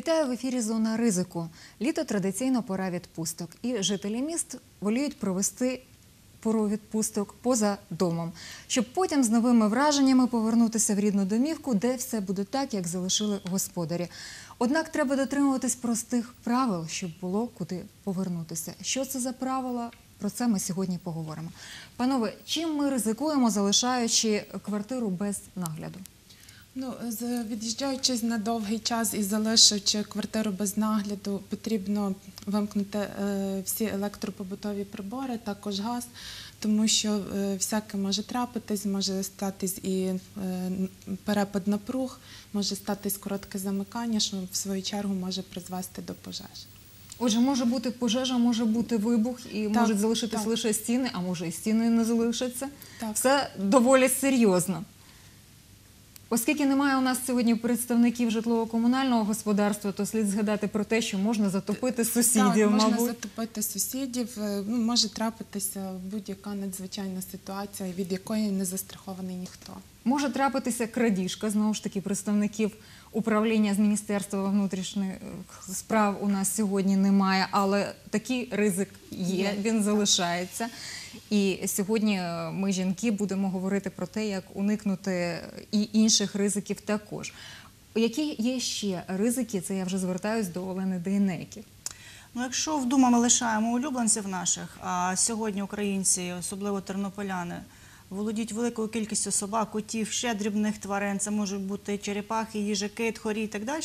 Вітаю в ефірі «Зона ризику». Літо – традиційно пора відпусток. І жителі міст воліють провести пору відпусток поза домом, щоб потім з новими враженнями повернутися в рідну домівку, де все буде так, як залишили господарі. Однак треба дотримуватись простих правил, щоб було куди повернутися. Що це за правила? Про це ми сьогодні поговоримо. Панове, чим ми ризикуємо, залишаючи квартиру без нагляду? Від'їжджаючи на довгий час і залишивши квартиру без нагляду, потрібно вимкнути всі електропобутові прибори, також газ, тому що всяке може трапитись, може статись і перепад напруг, може статись коротке замикання, що в свою чергу може призвести до пожежі. Отже, може бути пожежа, може бути вибух і можуть залишитись лише стіни, а може і стіни не залишаться. Все доволі серйозно. Оскільки немає у нас сьогодні представників житлово-комунального господарства, то слід згадати про те, що можна затопити сусідів, мабуть. Так, можна затопити сусідів, може трапитися будь-яка надзвичайна ситуація, від якої не застрахований ніхто. Може трапитися крадіжка, знову ж таки, представників управління з Міністерства внутрішніх справ у нас сьогодні немає, але такий ризик є, він залишається. І сьогодні ми, жінки, будемо говорити про те, як уникнути і інших ризиків також. Які є ще ризики? Це я вже звертаюсь до Олени Дейнекі. Якщо вдома ми лишаємо улюбленців наших, а сьогодні українці, особливо тернополяни, володіють великою кількістю собак, котів, ще дрібних тварин, це можуть бути черепахи, їжаки, тхорі і так далі,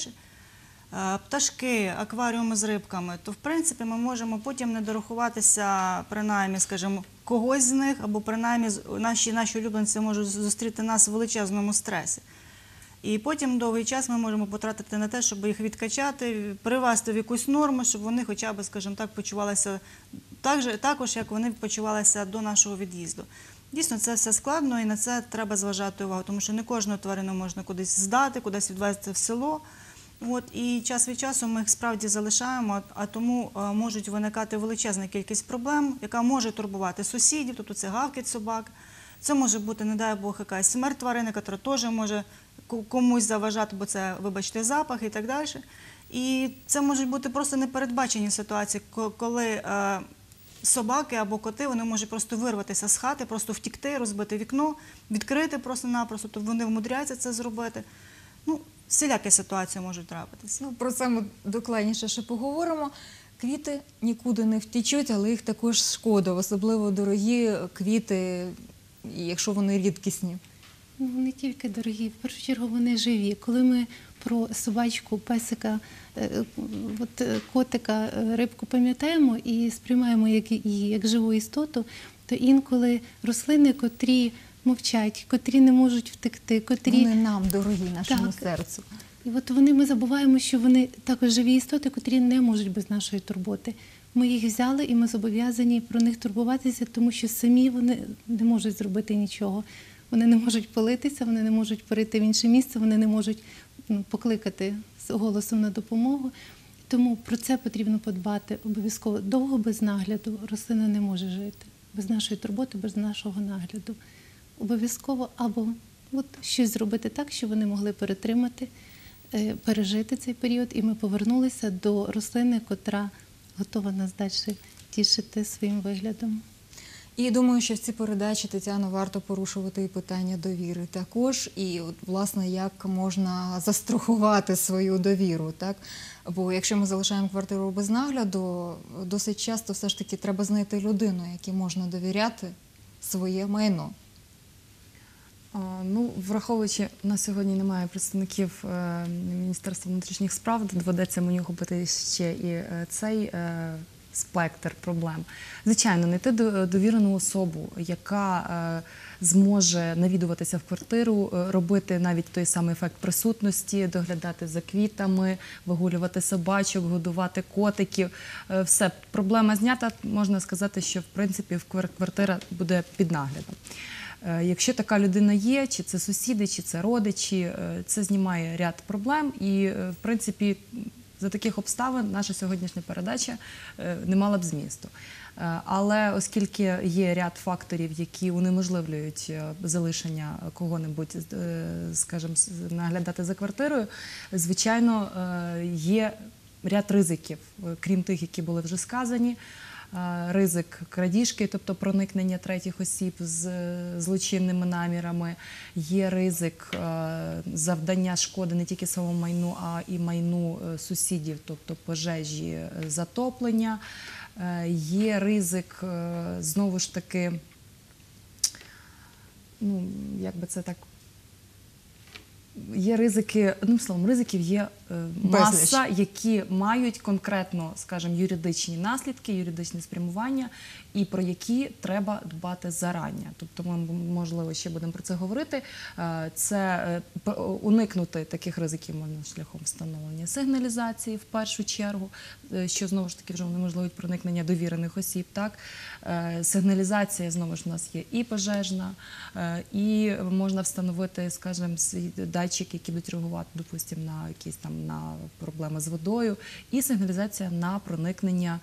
пташки, акваріуми з рибками, то в принципі ми можемо потім не дорахуватися, принаймні, скажімо, когось з них, або принаймні наші улюбленці можуть зустріти нас в величезному стресі. І потім довгий час ми можемо потратити на те, щоб їх відкачати, привести в якусь норму, щоб вони хоча б, скажімо так, почувалися також, як вони почувалися до нашого від'їзду. Дійсно, це все складно і на це треба зважати увагу, тому що не кожну тварину можна кудись здати, кудись відвезти в село. І час від часу ми їх справді залишаємо, а тому можуть виникати величезна кількість проблем, яка може турбувати сусідів, тобто це гавкіт собак. Це може бути, не дай Бог, якась смерть тварини, яка теж може комусь заважати, бо це, вибачте, запах і так далі. І це можуть бути просто непередбачені ситуації, коли собаки або коти, вони можуть просто вирватися з хати, просто втікти, розбити вікно, відкрити просто-напросто, тобто вони вмудряються це зробити. Всілякі ситуації можуть трапитися. Про це ми докладніше ще поговоримо. Квіти нікуди не втічуть, але їх також шкода, особливо дорогі квіти, якщо вони рідкісні. Не тільки дорогі, в першу чергу вони живі. Коли ми про собачку, песика, котика, рибку пам'ятаємо і сприймаємо її як живу істоту, то інколи рослини, котрі мовчать, котрі не можуть втекти, котрі... Вони нам дорогі, нашому серцю. І ми забуваємо, що вони також живі істоти, котрі не можуть без нашої турботи. Ми їх взяли і ми зобов'язані про них турбуватися, тому що самі вони не можуть зробити нічого. Вони не можуть политися, вони не можуть перейти в інше місце, вони не можуть покликати з голосом на допомогу. Тому про це потрібно подбати обов'язково. Довго без нагляду рослина не може жити. Без нашої турботи, без нашого нагляду. Обов'язково або щось зробити так, щоб вони могли перетримати, пережити цей період, і ми повернулися до рослини, котра готова нас далі тішити своїм виглядом. І думаю, що в цій передачі, Тетяно, варто порушувати і питання довіри також, і, власне, як можна застрахувати свою довіру, так? Бо якщо ми залишаємо квартиру без нагляду, досить часто все ж таки треба знайти людину, якій можна довіряти своє майно. Враховуючи, на сьогодні немає представників Міністерства внутрішніх справ, доведеться мені охопити ще і цей спектр проблем. Звичайно, знайти довірену особу, яка зможе навідуватися в квартиру, робити навіть той самий ефект присутності, доглядати за квітами, вигулювати собачок, годувати котиків. Все, проблема знята, можна сказати, що в принципі квартира буде під наглядом. Якщо така людина є, чи це сусіди, чи це родичі, це знімає ряд проблем і, в принципі, За таких обставин наша сьогоднішня передача не мала б змісту. Але оскільки є ряд факторів, які унеможливлюють залишення кого-небудь, скажімо, наглядати за квартирою, звичайно, є ряд ризиків, крім тих, які були вже сказані. Ризик крадіжки, тобто проникнення третіх осіб з злочинними намірами, є ризик завдання шкоди не тільки самому майну, а і майну сусідів, тобто пожежі, затоплення, є ризик, знову ж таки, ну, як би це так, є ризики, одним словом, ризиків є маса, які мають конкретно, скажімо, юридичні наслідки, юридичне спрямування, і про які треба дбати зарання. Тобто ми, можливо, ще будемо про це говорити. Це уникнути таких ризиків можна шляхом встановлення сигналізації в першу чергу, що, знову ж таки, вже унеможливить проникнення довірених осіб. Так? Сигналізація, знову ж, у нас є і пожежна, і можна встановити, скажімо, датчики, які будуть реагувати, допустимо, на якісь там на проблеми з водою, і сигналізація на проникнення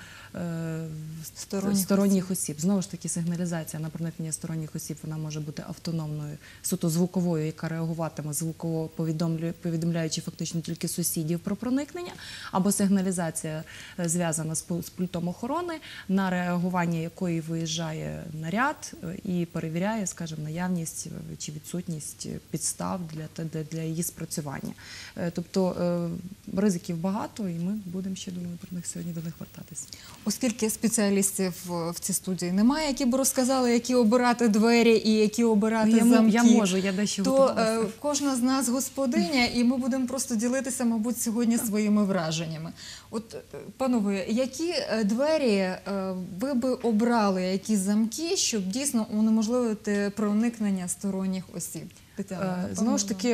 сторонніх осіб. Знову ж таки, сигналізація на проникнення сторонніх осіб, вона може бути автономною, суто звуковою, яка реагуватиме звуково, повідомляючи фактично тільки сусідів про проникнення, або сигналізація зв'язана з пультом охорони, на реагування якої виїжджає наряд і перевіряє, скажімо, наявність чи відсутність підстав для її спрацювання. Тобто ризиків багато, і ми будемо ще, думаю, про них сьогодні до них вертатися. Оскільки спеціалістів в цій студії немає, які б розказали, які обирати двері і які обирати замки, я дещо то готувалася. кожна з нас господиня, і ми будемо просто ділитися, мабуть, сьогодні своїми враженнями. От, панове, які двері ви би обрали, які замки, щоб дійсно унеможливити проникнення сторонніх осіб? Тетяна, знову ж таки,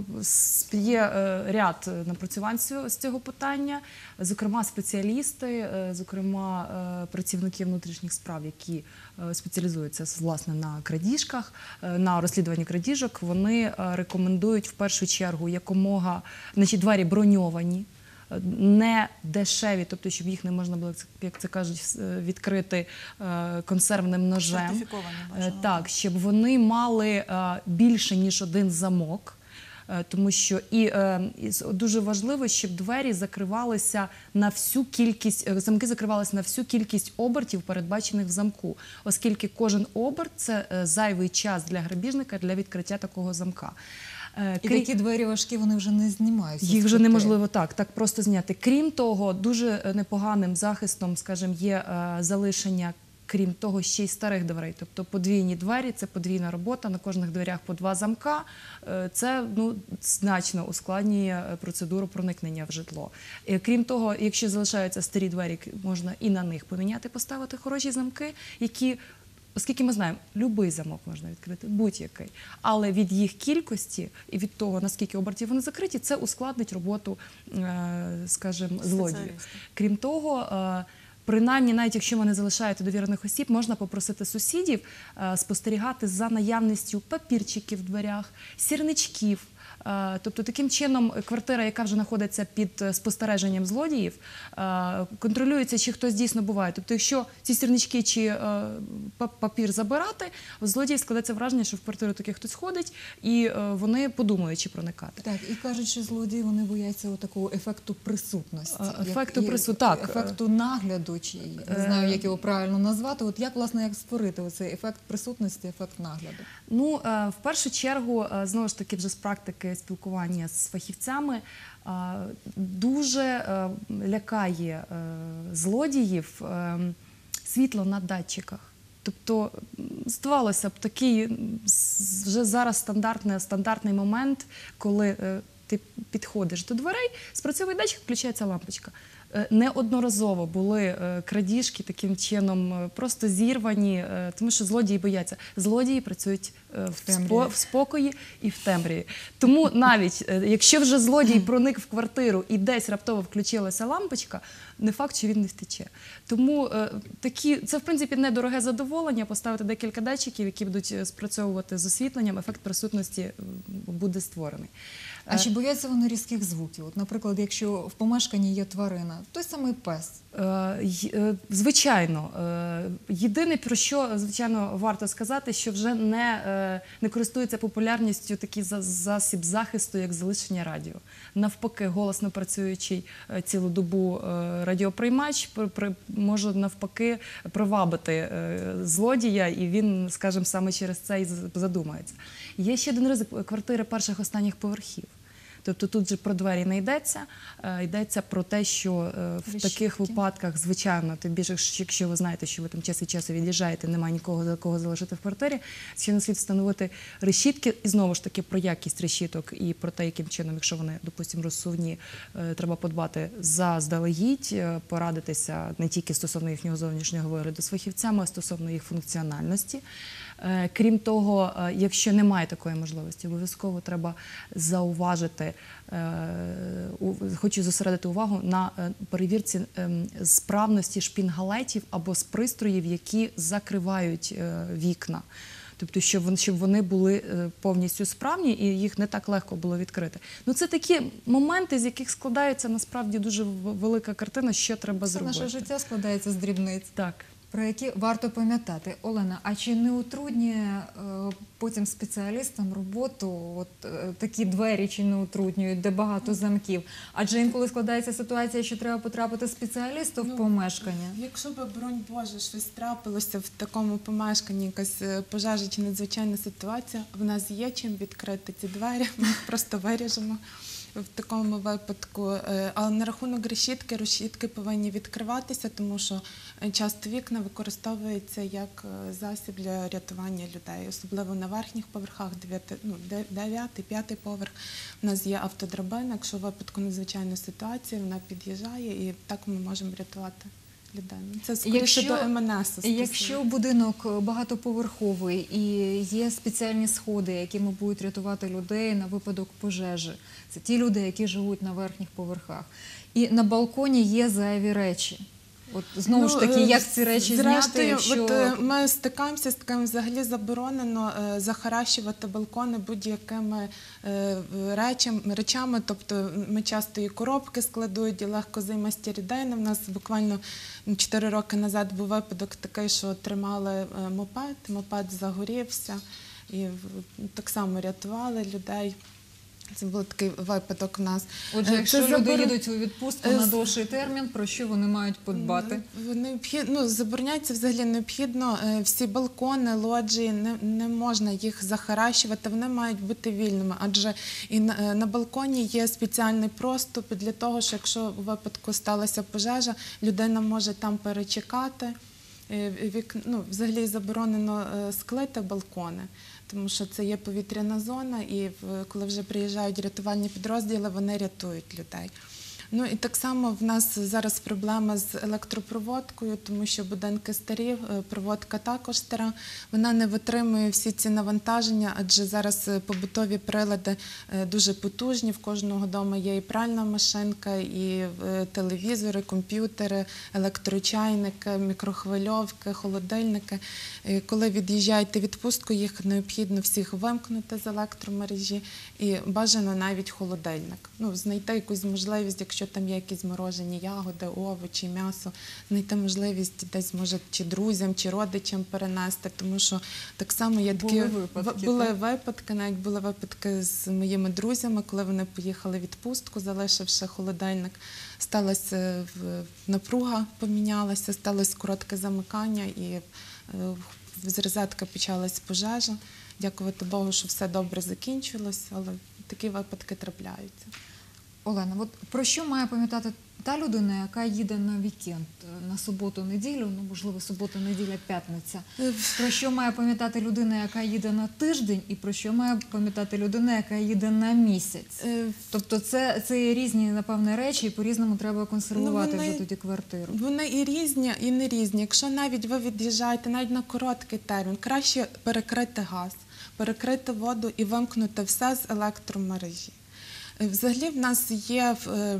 є ряд напрацювань з цього питання, зокрема спеціалісти, зокрема працівники внутрішніх справ, які спеціалізуються, власне, на крадіжках, на розслідуванні крадіжок, вони рекомендують в першу чергу якомога, значить, двері броньовані, не дешеві, тобто, щоб їх не можна було, як це кажуть, відкрити консервним ножем. Сертифіковані, бажано. Так, щоб вони мали більше, ніж один замок. Тому що і дуже важливо, щоб двері закривалися на всю кількість, замки закривалися на всю кількість обертів, передбачених в замку, оскільки кожен оберт – це зайвий час для грабіжника для відкриття такого замка. І такі двері важкі, вони вже не знімаються. Їх вже неможливо так просто зняти. Крім того, дуже непоганим захистом, скажімо, є залишення, крім того, ще й старих дверей. Тобто подвійні двері – це подвійна робота, на кожних дверях по 2 замка. Це значно ускладнює процедуру проникнення в житло. Крім того, якщо залишаються старі двері, можна і на них поміняти, поставити хороші замки, які... Оскільки ми знаємо, будь-який замок можна відкрити, будь-який. Але від їх кількості і від того, наскільки обертів вони закриті, це ускладнить роботу, скажімо, злодіїв. Крім того, принаймні, навіть якщо ви не залишаєте довірених осіб, можна попросити сусідів спостерігати за наявністю папірчиків в дверях, сірничків. Тобто, таким чином, квартира, яка вже знаходиться під спостереженням злодіїв, контролюється, чи хтось дійсно буває. Тобто, якщо ці сірнички чи папір забирати, у злодіїв складеться враження, що в квартиру таки хтось ходить, і вони подумають, чи проникати. Так, і кажуть, що злодії, вони бояться такого ефекту присутності. Ефекту нагляду, чи не знаю, як його правильно назвати. От як, власне, як створити оцей ефект присутності, ефект нагляду? Ну, в першу чергу, знову ж таки, вже з практики спілкування з фахівцями, дуже лякає злодіїв світло на датчиках. Тобто, здавалося б, такий вже зараз стандартний момент, коли ти підходиш до дверей, спрацьовує датчик, включається лампочка. Неодноразово були крадіжки таким чином просто зірвані, тому що злодії бояться. Злодії працюють в спокої і в темряві. Тому навіть, якщо вже злодій проник в квартиру і десь раптово включилася лампочка, не факт, що він не втече. Тому це, в принципі, недороге задоволення поставити декілька датчиків, які будуть спрацьовувати з освітленням, ефект присутності буде створений. А чи бояться вони різких звуків? От, наприклад, якщо в помешканні є тварина, той самий пес. Звичайно, єдине, про що, звичайно, варто сказати, що вже не користується популярністю такий засіб захисту, як залишення радіо. Навпаки, голосно працюючий цілу добу радіоприймач може навпаки привабити злодія, і він, скажімо, саме через це і задумається. Є ще один ризик – квартири перших останніх поверхів. Тобто тут же про двері не йдеться, йдеться про те, що в таких випадках, звичайно, тим більше, якщо ви знаєте, що ви там час від часу від'їжджаєте, немає нікого, за кого залишити в квартирі, ще не слід встановити решітки. І знову ж таки про якість решіток і про те, яким чином, якщо вони, допустимо, розсувні, треба подбати заздалегідь, порадитися не тільки стосовно їхнього зовнішнього вигляду з фахівцями, а стосовно їх функціональності. Крім того, якщо немає такої можливості, обов'язково треба зауважити, хочу зосередити увагу на перевірці справності шпінгалетів або з пристроїв, які закривають вікна. Тобто, щоб вони були повністю справні і їх не так легко було відкрити. Ну, це такі моменти, з яких складається насправді дуже велика картина, що треба зробити. Наше життя складається з дрібниць. Так. Про які варто пам'ятати. Олена, а чи не утруднює потім спеціалістам роботу такі двері, чи не утруднюють, де багато замків? Адже інколи складається ситуація, що треба потрапити спеціалісту в помешкання. Якщо б, боронь Боже, щось трапилося в такому помешканні, якась пожежа чи надзвичайна ситуація, в нас є чим відкрити ці двері, ми їх просто виріжемо. В такому випадку, але на рахунок решітки повинні відкриватися, тому що часто вікна використовуються як засіб для рятування людей, особливо на верхніх поверхах, 9-й, 5-й поверх. У нас є автодрабина, якщо в випадку надзвичайної ситуації, вона під'їжджає і так ми можемо рятувати людей. Це скоріше до МНС. Якщо будинок багатоповерховий і є спеціальні сходи, якими будуть рятувати людей на випадок пожежі, це ті люди, які живуть на верхніх поверхах, і на балконі є зайві речі. От знову ж таки, як ці речі зняти, якщо... Ми стикаємося з таким, взагалі заборонено захаращувати балкони будь-якими речами, тобто ми часто і коробки складують, і легкозаймисті рідини. У нас буквально 4 роки назад був випадок такий, що тримали мопед загорівся, і так само рятували людей. Це був такий випадок в нас. Отже, якщо люди їдуть у відпустку на довший термін, про що вони мають подбати? Забороняється взагалі необхідно. Всі балкони, лоджії, не можна їх захаращувати, вони мають бути вільними. Адже і на балконі є спеціальний проступ для того, що якщо у випадку сталася пожежа, людина може там перечекати. Взагалі заборонено склити балкони, тому що це є повітряна зона, і коли вже приїжджають рятувальні підрозділи, вони рятують людей. Ну і так само в нас зараз проблема з електропроводкою, тому що будинки старі, проводка також стара, вона не витримує всі ці навантаження, адже зараз побутові прилади дуже потужні, в кожного вдома є і пральна машинка, і телевізори, комп'ютери, електрочайники, мікрохвильовки, холодильники. Коли від'їжджаєте в відпустку, їх необхідно всіх вимкнути з електромережі і бажано навіть холодильник. Знайти якусь можливість, якщо там є якісь морожені ягоди, овочі, м'ясо, знайти можливість десь, може, чи друзям, чи родичам перенести, тому що так само є такі... Навіть були випадки з моїми друзями, коли вони поїхали в відпустку, залишивши холодильник, сталася напруга, помінялася, сталося коротке замикання і з розетки почалась пожежа. Дякувати Богу, що все добре закінчилось, але такі випадки трапляються. Олена, от про що має пам'ятати та людина, яка їде на вікенд, на суботу-неділю, можливо, субота-неділя, п'ятниця? Про що має пам'ятати людина, яка їде на тиждень, і про що має пам'ятати людина, яка їде на місяць? Тобто це є різні, напевне, речі, і по-різному треба консервувати вже тоді квартиру. Вони і різні, і не різні. Якщо навіть ви від'їжджаєте навіть на короткий термін, краще перекрити газ, перекрити воду і вимкнути все з електромережі. Взагалі в нас є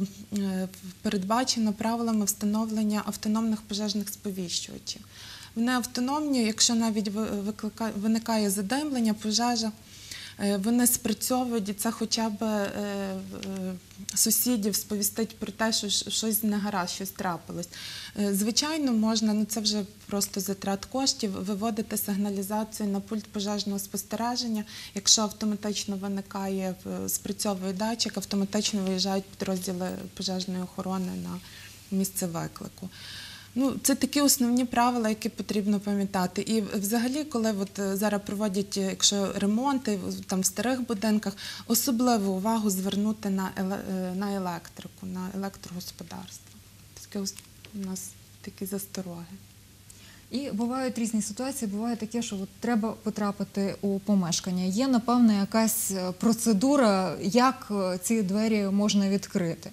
передбачено правилами встановлення автономних пожежних сповіщувачів. Вони автономні, якщо навіть виникає задимлення, пожежа, вони спрацьовують, і це хоча б сусідів сповістить про те, що щось не гаразд, щось трапилось. Звичайно, можна, ну це вже просто затрат коштів, виводити сигналізацію на пульт пожежного спостереження. Якщо автоматично виникає, спрацьовує датчик, автоматично виїжджають підрозділи пожежної охорони на місце виклику. Ну, це такі основні правила, які потрібно пам'ятати. І взагалі, коли от зараз проводять, якщо ремонти там в старих будинках, особливу увагу звернути на електрику, на електрогосподарство. Таке у нас такі застороги. І бувають різні ситуації, буває таке, що от треба потрапити у помешкання. Є, напевно, якась процедура, як ці двері можна відкрити.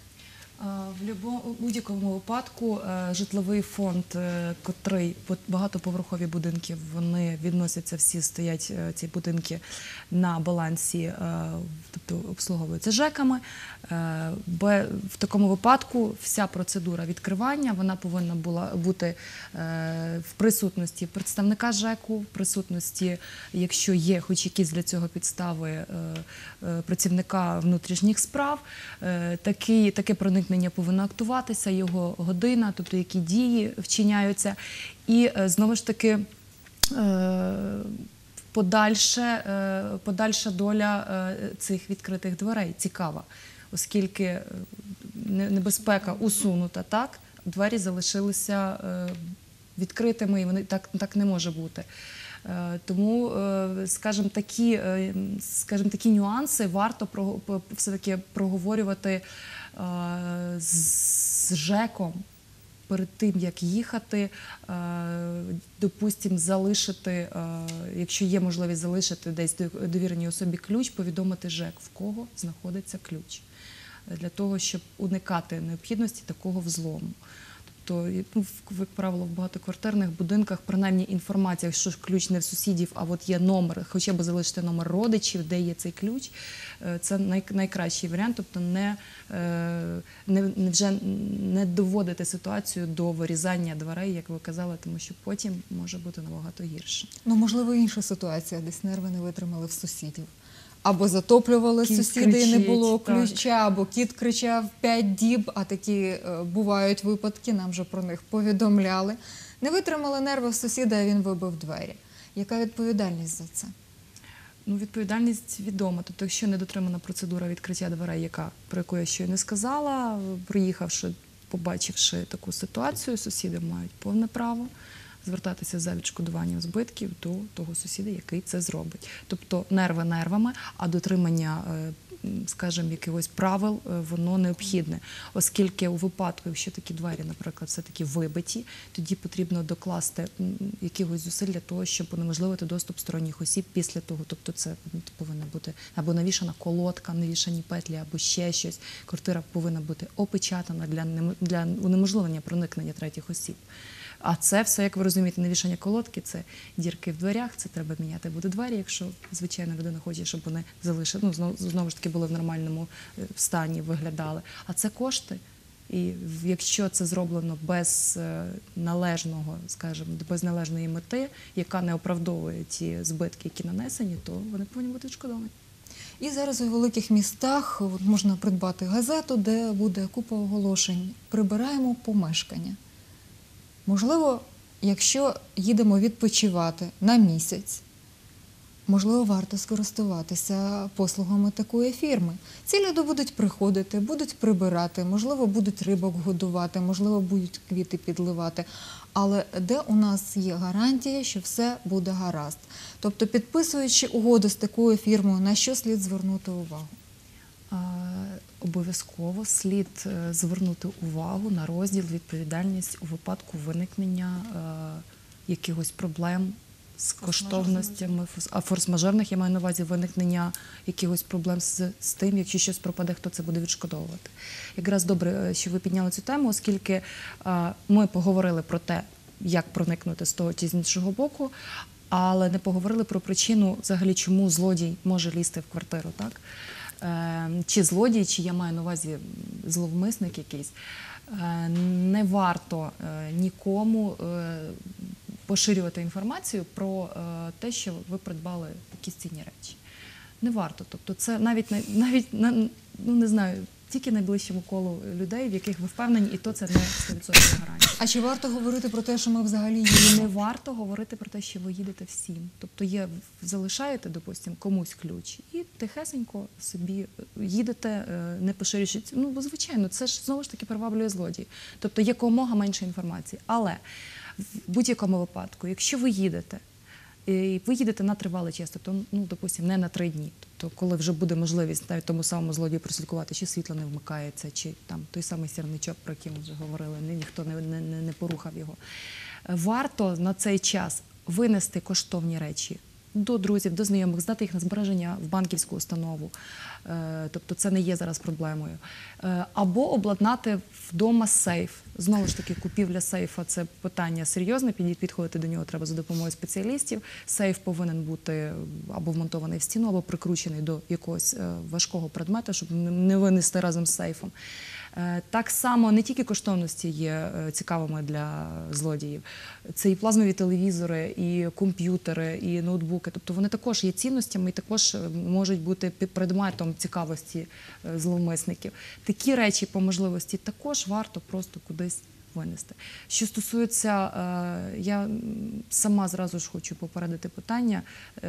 В будь-якому випадку житловий фонд, котрий багатоповерхові будинки, вони відносяться, всі стоять ці будинки на балансі, тобто обслуговуються ЖЕКами. В такому випадку вся процедура відкривання, вона повинна була бути в присутності представника ЖЕКу, в присутності, якщо є хоч якісь для цього підстави, працівника внутрішніх справ. Таке проникнення повинно актуватися, його година, тобто які дії вчиняються. І знову ж таки подальша доля цих відкритих дверей цікава, оскільки небезпека усунута, так, двері залишилися відкритими, і вони так не може бути. Тому, скажімо, такі нюанси варто все-таки проговорювати з ЖЕКом перед тим, як їхати, допустимо, залишити, якщо є можливість залишити десь довіреній особі ключ, повідомити ЖЕК, в кого знаходиться ключ, для того, щоб уникати необхідності такого взлому. Тобто, як правило, в багатоквартирних будинках, принаймні інформація, що ключ не в сусідів, а от є номер, хоча б залишити номер родичів, де є цей ключ, це найкращий варіант, тобто вже не доводити ситуацію до вирізання дверей, як ви казали, тому що потім може бути набагато гірше. Ну, можливо, інша ситуація, десь нерви не витримали в сусідів. Або затоплювали Кіт сусіди і не було кричить, ключа, або кіт кричав 5 діб, а такі бувають випадки, нам вже про них повідомляли. Не витримали нерви в сусіда, а він вибив двері. Яка відповідальність за це? Ну, відповідальність відома. Тобто, якщо не дотримана процедура відкриття дверей, про яку я щойно сказала, приїхавши, побачивши таку ситуацію, сусіди мають повне право звертатися за відшкодуванням збитків до того сусіда, який це зробить. Тобто нерви нервами, а дотримання, скажімо, якихось правил, воно необхідне. Оскільки у випадку, якщо такі двері, наприклад, все-таки вибиті, тоді потрібно докласти якихось зусиль для того, щоб унеможливити доступ сторонніх осіб після того. Тобто це повинна бути або навішана колодка, навішані петлі, або ще щось. Квартира повинна бути опечатана для унеможливлення проникнення третіх осіб. А це все, як ви розумієте, навішання колодки, це дірки в дверях, це треба міняти буде двері, якщо, звичайно, людина хоче, щоб вони залишили, знову ж таки були в нормальному стані, виглядали. А це кошти. І якщо це зроблено без належного, скажімо, без належної мети, яка не оправдовує ті збитки, які нанесені, то вони повинні бути відшкодовані. І зараз у великих містах можна придбати газету, де буде купа оголошень. Прибираємо помешкання. Можливо, якщо їдемо відпочивати на місяць, можливо, варто скористуватися послугами такої фірми. Ці люди будуть приходити, будуть прибирати, можливо, будуть рибок годувати, можливо, будуть квіти підливати. Але де у нас є гарантія, що все буде гаразд? Тобто, підписуючи угоду з такою фірмою, на що слід звернути увагу? Обов'язково слід звернути увагу на розділ «Відповідальність у випадку виникнення якихось проблем з коштовностями, а форс-мажорних, я маю на увазі виникнення якихось проблем з тим, якщо щось пропаде, хто це буде відшкодовувати. Якраз добре, що ви підняли цю тему, оскільки ми поговорили про те, як проникнути з того чи з іншого боку, але не поговорили про причину, взагалі, чому злодій може лізти в квартиру, так? Чи злодій, чи я маю на увазі зловмисник якийсь, не варто нікому поширювати інформацію про те, що ви придбали якісь цінні речі. не варто. Тобто це навіть ну не знаю, тільки найближчому колу людей, в яких ви впевнені, і то це не 100% гарантія. А чи варто говорити про те, що ми взагалі І їдемо? не варто говорити про те, що ви їдете всім. Тобто залишаєте, допустимо, комусь ключ і тихесенько собі їдете, не поширюючи. Ну, бо, звичайно, це ж знову ж таки приваблює злодії. Тобто якомога менше інформації. Але в будь-якому випадку, якщо ви їдете, і ви їдете на тривалий час, тобто, ну, допустимо, не на 3 дні. Тобто, коли вже буде можливість навіть тому самому злодію прослідкувати, чи світло не вмикається, чи там той самий сірничок, про який ми вже говорили, ніхто не порухав його. Варто на цей час винести коштовні речі до друзів, до знайомих, здати їх на збереження в банківську установу. Тобто це не є зараз проблемою. Або обладнати вдома сейф. Знову ж таки, купівля сейфа – це питання серйозне, підходити до нього треба за допомогою спеціалістів. Сейф повинен бути або вмонтований в стіну, або прикручений до якогось важкого предмета, щоб не винести разом з сейфом. Так само не тільки коштовності є цікавими для злодіїв. Це і плазмові телевізори, і комп'ютери, і ноутбуки. Тобто вони також є цінностями і також можуть бути предметом цікавості зловмисників. Такі речі по можливості також варто просто кудись винести. Що стосується, я сама зразу ж хочу попередити питання,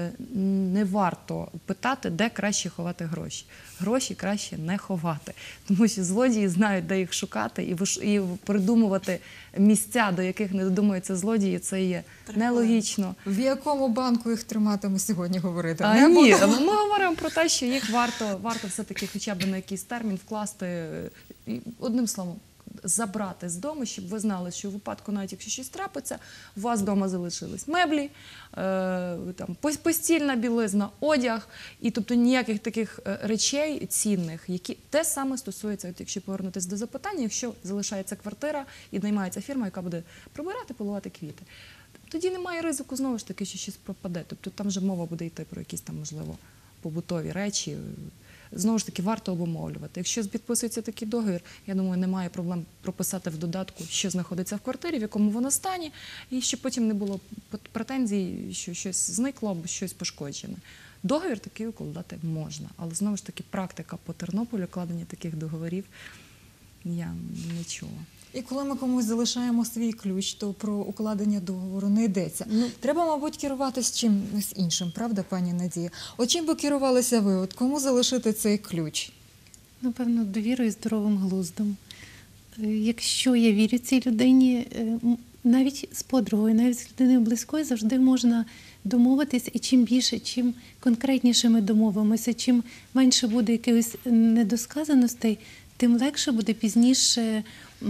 не варто питати, де краще ховати гроші. Гроші краще не ховати, тому що злодії знають, де їх шукати, і придумувати місця, до яких не додумуються злодії, це є нелогічно. В якому банку їх тримати ми сьогодні говорити? Ні, ми говоримо про те, що їх варто все-таки хоча б на якийсь термін вкласти, одним словом, забрати з дому, щоб ви знали, що у випадку, навіть якщо щось трапиться, у вас вдома залишились меблі, там, постільна білизна, одяг, і тобто ніяких таких речей цінних, які те саме стосується, от якщо повернутися до запитання, якщо залишається квартира і наймається фірма, яка буде прибирати, поливати квіти. Тоді немає ризику, знову ж таки, що щось пропаде. Тобто там вже мова буде йти про якісь там, можливо, побутові речі. Знову ж таки, варто обумовлювати. Якщо підписується такий договір, я думаю, немає проблем прописати в додатку, що знаходиться в квартирі, в якому вона стані, і щоб потім не було претензій, що щось зникло або щось пошкоджене. Договір такий укладати можна, але знову ж таки практика по Тернополю, укладення таких договорів, я не чула. І коли ми комусь залишаємо свій ключ, то про укладення договору не йдеться. Треба, мабуть, керуватися чимось іншим, правда, пані Надія? От чим би керувалися ви? От кому залишити цей ключ? Напевно, довірою і здоровим глуздом. Якщо я вірю цій людині, навіть з подругою, навіть з людиною близькою завжди можна домовитися, і чим більше, чим конкретніше ми домовимося, чим менше буде якихось недосказаностей, тим легше буде пізніше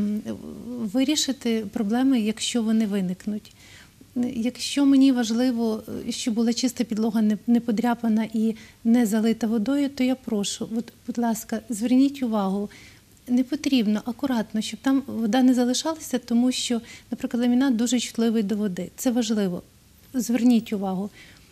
вирішити проблеми, якщо вони виникнуть. Якщо мені важливо, щоб була чиста підлога, не подряпана і не залита водою, то я прошу, будь ласка, зверніть увагу, не потрібно, акуратно, щоб там вода не залишалася, тому що, наприклад, ламінат дуже чутливий до води. Це важливо. Зверніть увагу.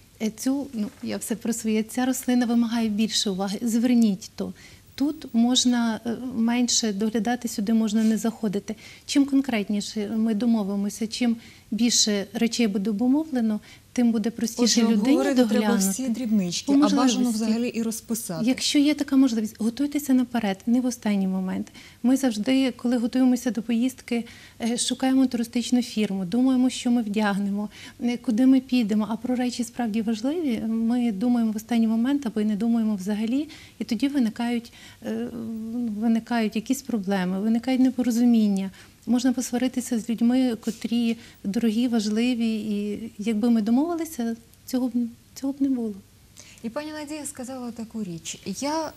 Я все про своє, ця рослина вимагає більше уваги. Зверніть то. Тут можна менше доглядати, сюди можна не заходити. Чим конкретніше ми домовимося, чим більше речей буде обумовлено, тим буде простіше людині обговорити треба доглянути. всі дрібнички, По а бажано можливості. взагалі і розписати. Якщо є така можливість, готуйтеся наперед, не в останній момент. Ми завжди, коли готуємося до поїздки, шукаємо туристичну фірму, думаємо, що ми вдягнемо, куди ми підемо, а про речі справді важливі, ми думаємо в останній момент або й не думаємо взагалі, і тоді виникають якісь проблеми, виникають непорозуміння. Можна посваритися з людьми, котрі дорогі, важливі, і якби ми домовилися, цього б не було. І пані Надія сказала таку річ. Я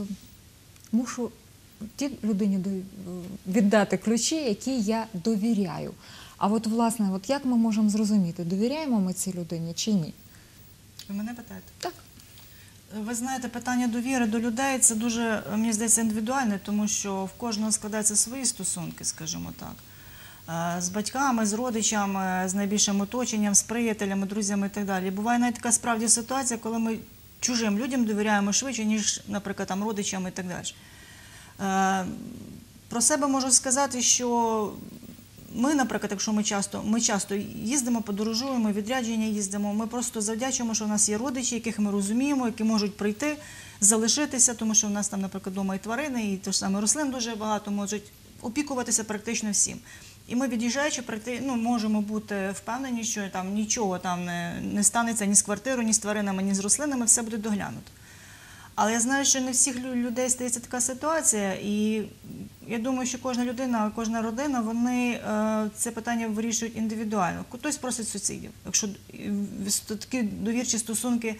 мушу тій людині віддати ключі, які я довіряю. А от, власне, як ми можемо зрозуміти, довіряємо ми цій людині чи ні? Ви мене питаєте? Так. Ви знаєте, питання довіри до людей – це дуже, мені здається, індивідуальне, тому що в кожного складаються свої стосунки, скажімо так. З батьками, з родичами, з найбільшим оточенням, з приятелями, друзями і так далі. Буває навіть така справді ситуація, коли ми чужим людям довіряємо швидше, ніж, наприклад, там, родичам і так далі. Про себе можу сказати, що ми, наприклад, якщо ми часто їздимо, подорожуємо, відрядження їздимо, ми просто завдячуємо, що в нас є родичі, яких ми розуміємо, які можуть прийти, залишитися, тому що в нас там, наприклад, вдома і тварини, і те ж саме рослин дуже багато, можуть опікуватися практично всім. І ми, від'їжджаючи, можемо бути впевнені, що там нічого там не станеться ні з квартирою, ні з тваринами, ні з рослинами, все буде доглянуто. Але я знаю, що не всіх людей стається така ситуація, і я думаю, що кожна людина, кожна родина, вони це питання вирішують індивідуально. Хтось просить сусідів, якщо такі довірчі стосунки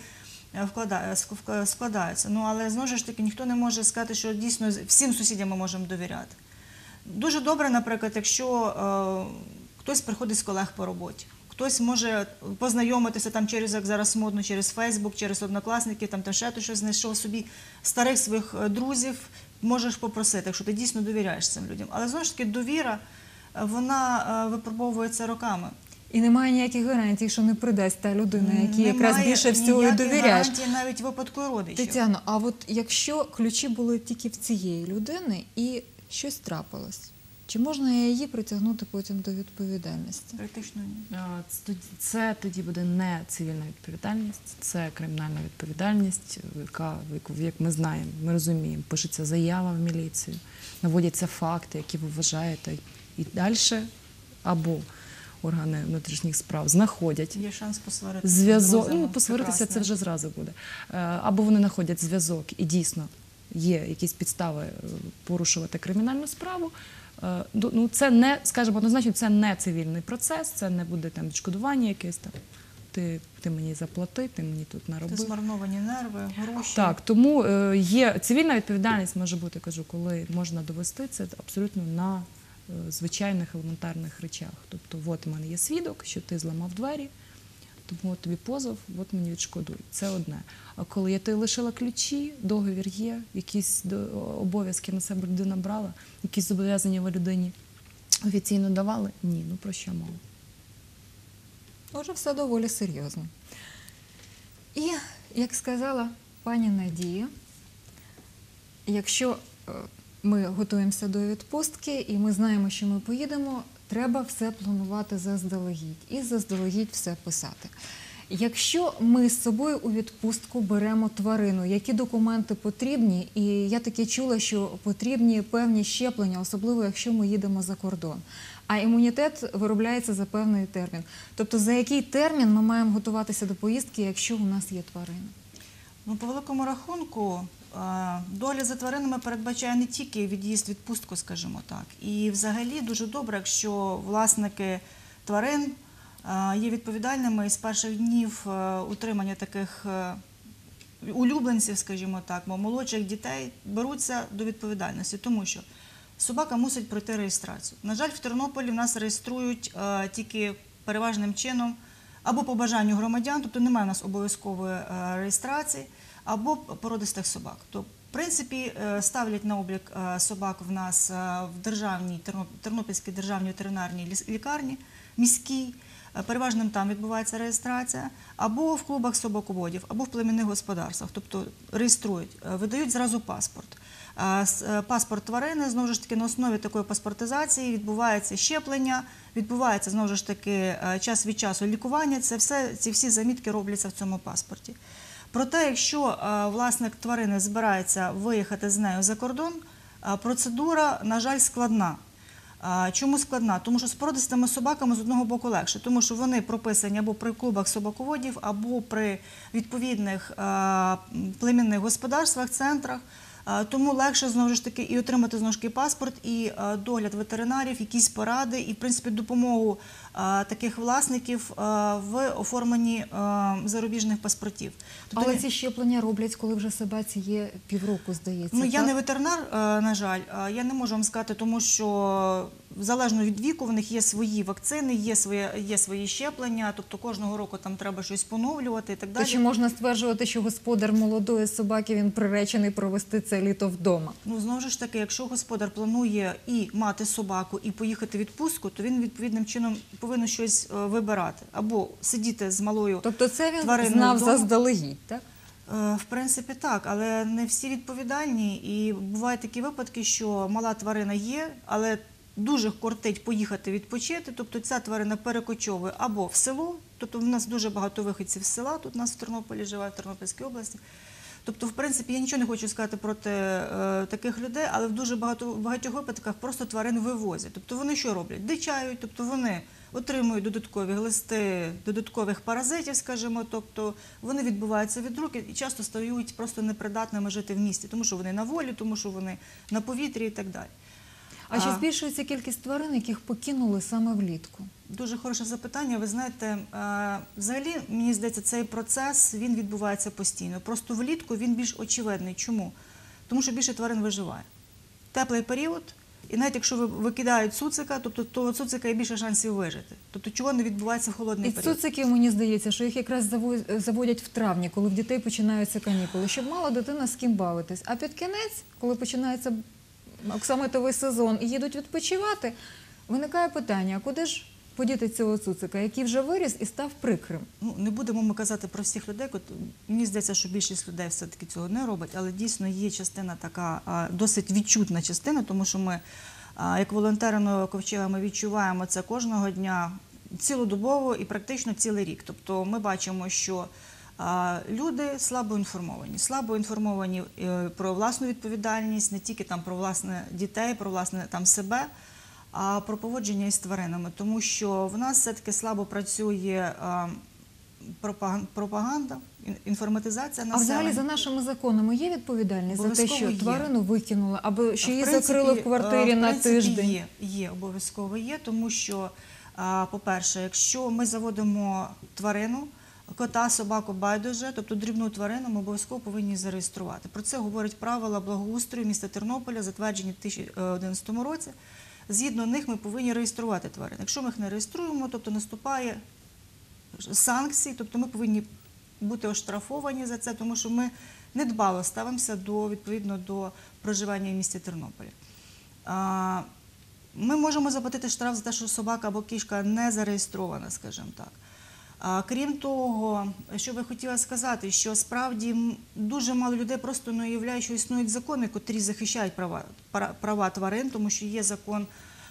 складаються. Ну, але, знову ж таки, ніхто не може сказати, що дійсно всім сусідям ми можемо довіряти. Дуже добре, наприклад, якщо хтось приходить з колег по роботі. Хтось може познайомитися там через, як зараз модно, через Фейсбук, через однокласників, там ще щось знайшов собі старих своїх друзів, можеш попросити, якщо ти дійсно довіряєш цим людям. Але, знову ж таки, довіра, вона випробовується роками. І немає ніяких гарантій, що не придасть та людина, якій якраз більше всього і довіряєш. Немає гарантії навіть в випадку родичів. Тетяно, а от якщо ключі були тільки в цієї людини і щось трапилось, чи можна її притягнути потім до відповідальності? Практично ні. Це тоді буде не цивільна відповідальність, це кримінальна відповідальність, яка, як ми знаємо, ми розуміємо, пишеться заява в міліцію, наводяться факти, які ви вважаєте, і далі або органи внутрішніх справ знаходять Є шанс посваритися. зв'язок. Друзями. Ну, посваритися Прекрасно. це вже зразу буде. Або вони знаходять зв'язок і дійсно є якісь підстави порушувати кримінальну справу. Ну, це не, скажімо, однозначно, це не цивільний процес, це не буде там відшкодування якесь там. Ти мені заплати, ти мені тут Це наробив. змарновані нерви, гроші. Так, тому є цивільна відповідальність може бути, кажу, коли можна довести це абсолютно на звичайних елементарних речах. Тобто, от у мене є свідок, що ти зламав двері, тому от тобі позов, от мені відшкодуй. Це одне. А коли я ти лишила ключі, договір є, якісь обов'язки на себе людина брала, якісь зобов'язання ви людині офіційно давали? Ні, ну про що мова? Отже, все доволі серйозно. І, як сказала пані Надія, якщо ми готуємося до відпустки і ми знаємо, що ми поїдемо, треба все планувати заздалегідь і заздалегідь все писати. Якщо ми з собою у відпустку беремо тварину, які документи потрібні? І я таки чула, що потрібні певні щеплення, особливо якщо ми їдемо за кордон. А імунітет виробляється за певний термін. Тобто за який термін ми маємо готуватися до поїздки, якщо у нас є тварина? Ну, по великому рахунку, доля за тваринами передбачає не тільки від'їзд в відпустку, скажімо так. І взагалі дуже добре, якщо власники тварин є відповідальними і з перших днів утримання таких улюбленців, скажімо так, молодших дітей, беруться до відповідальності, тому що собака мусить пройти реєстрацію. На жаль, в Тернополі в нас реєструють тільки переважним чином або по бажанню громадян, тобто немає у нас обов'язкової реєстрації, або породистих собак. То, в принципі, ставлять на облік собак в нас в Тернопільській державній ветеринарній лікарні, міській. Переважним там відбувається реєстрація, або в клубах собаководів, або в племінних господарствах. Тобто реєструють, видають зразу паспорт. Паспорт тварини, знову ж таки, на основі такої паспортизації відбувається щеплення, відбувається, знову ж таки, час від часу лікування. Ці всі замітки робляться в цьому паспорті. Проте, якщо власник тварини збирається виїхати з нею за кордон, процедура, на жаль, складна. Чому складна? Тому що з породистими собаками з одного боку легше, тому що вони прописані або при клубах собаководів, або при відповідних племінних господарствах, центрах. Тому легше, знову ж таки, і отримати, знову ж таки, паспорт, і догляд ветеринарів, якісь поради, і, в принципі, допомогу таких власників в оформленні зарубіжних паспортів. Тобто, Але ці щеплення роблять, коли вже собаці є півроку, здається. ну, я так? не ветеринар, на жаль, я не можу вам сказати, тому що залежно від віку в них є свої вакцини, є свої щеплення, тобто кожного року там треба щось поновлювати і так далі. То чи можна стверджувати, що господар молодої собаки, він приречений провести це літо вдома? Ну, знову ж таки, якщо господар планує і мати собаку, і поїхати в відпустку, то він відповідним чином повинен щось вибирати. Або сидіти з малою Тобто це він твариною знав вдома. заздалегідь, так? В принципі, так, але не всі відповідальні. І бувають такі випадки, що мала тварина є, але дуже кортить поїхати відпочити, тобто ця тварина перекочовує або в село, тобто в нас дуже багато виходців з села, тут у нас в Тернополі живе, в Тернопільській області. Тобто, в принципі, я нічого не хочу сказати проти таких людей, але в дуже багатьох випадках просто тварин вивозять. Тобто вони що роблять? Дичають, тобто вони отримують додаткові глисти, додаткових паразитів, скажімо, тобто вони відбиваються від рук і часто стають просто непридатними жити в місті, тому що вони на волі, тому що вони на повітрі і так далі. А чи збільшується кількість тварин, яких покинули саме влітку? Дуже хороше запитання. Ви знаєте, взагалі, мені здається, цей процес, він відбувається постійно. Просто влітку він більш очевидний. Чому? Тому що більше тварин виживає. Теплий період, і навіть якщо викидають цуцика, тобто того цуцика є більше шансів вижити. Тобто чого не відбувається в холодний І період. цуциків, мені здається, що їх якраз заводять в травні, коли в дітей починаються канікули, щоб мала дитина з ким бавитись. А під кінець, коли починається оксамитовий сезон і їдуть відпочивати, виникає питання, а куди ж подіти цього цуцика, який вже виріс і став прикрим? Ну, не будемо ми казати про всіх людей. Мені здається, що більшість людей все-таки цього не робить, але дійсно є частина така, досить відчутна частина, тому що ми, як волонтери Нового Ковчега, ми відчуваємо це кожного дня, цілодобово і практично цілий рік. Тобто ми бачимо, що люди слабо інформовані про власну відповідальність, не тільки там про власне дітей, про власне там себе, а про поводження із тваринами. Тому що в нас все-таки слабо працює пропаганда, інформатизація А взагалі населення. за нашими законами є відповідальність за те, Обов'язково що є. тварину викинули, або що її В принципі, закрили в квартирі на тиждень? Є, обов'язково є, тому що, по-перше, якщо ми заводимо тварину, кота, собаку, байдуже, тобто дрібну тварину, ми обов'язково повинні її зареєструвати. Про це говорять правила благоустрою міста Тернополя, затверджені в 2011 році. Згідно них ми повинні реєструвати тварин. Якщо ми їх не реєструємо, тобто наступає санкції, тобто ми повинні бути оштрафовані за це, тому що ми недбало ставимося відповідно до проживання в місті Тернополі. Ми можемо заплатити штраф за те, що собака або кішка не зареєстрована, скажімо так. Крім того, що би хотіла сказати, що справді дуже мало людей просто не уявляють, що існують закони, котрі захищають права тварин, тому що є закон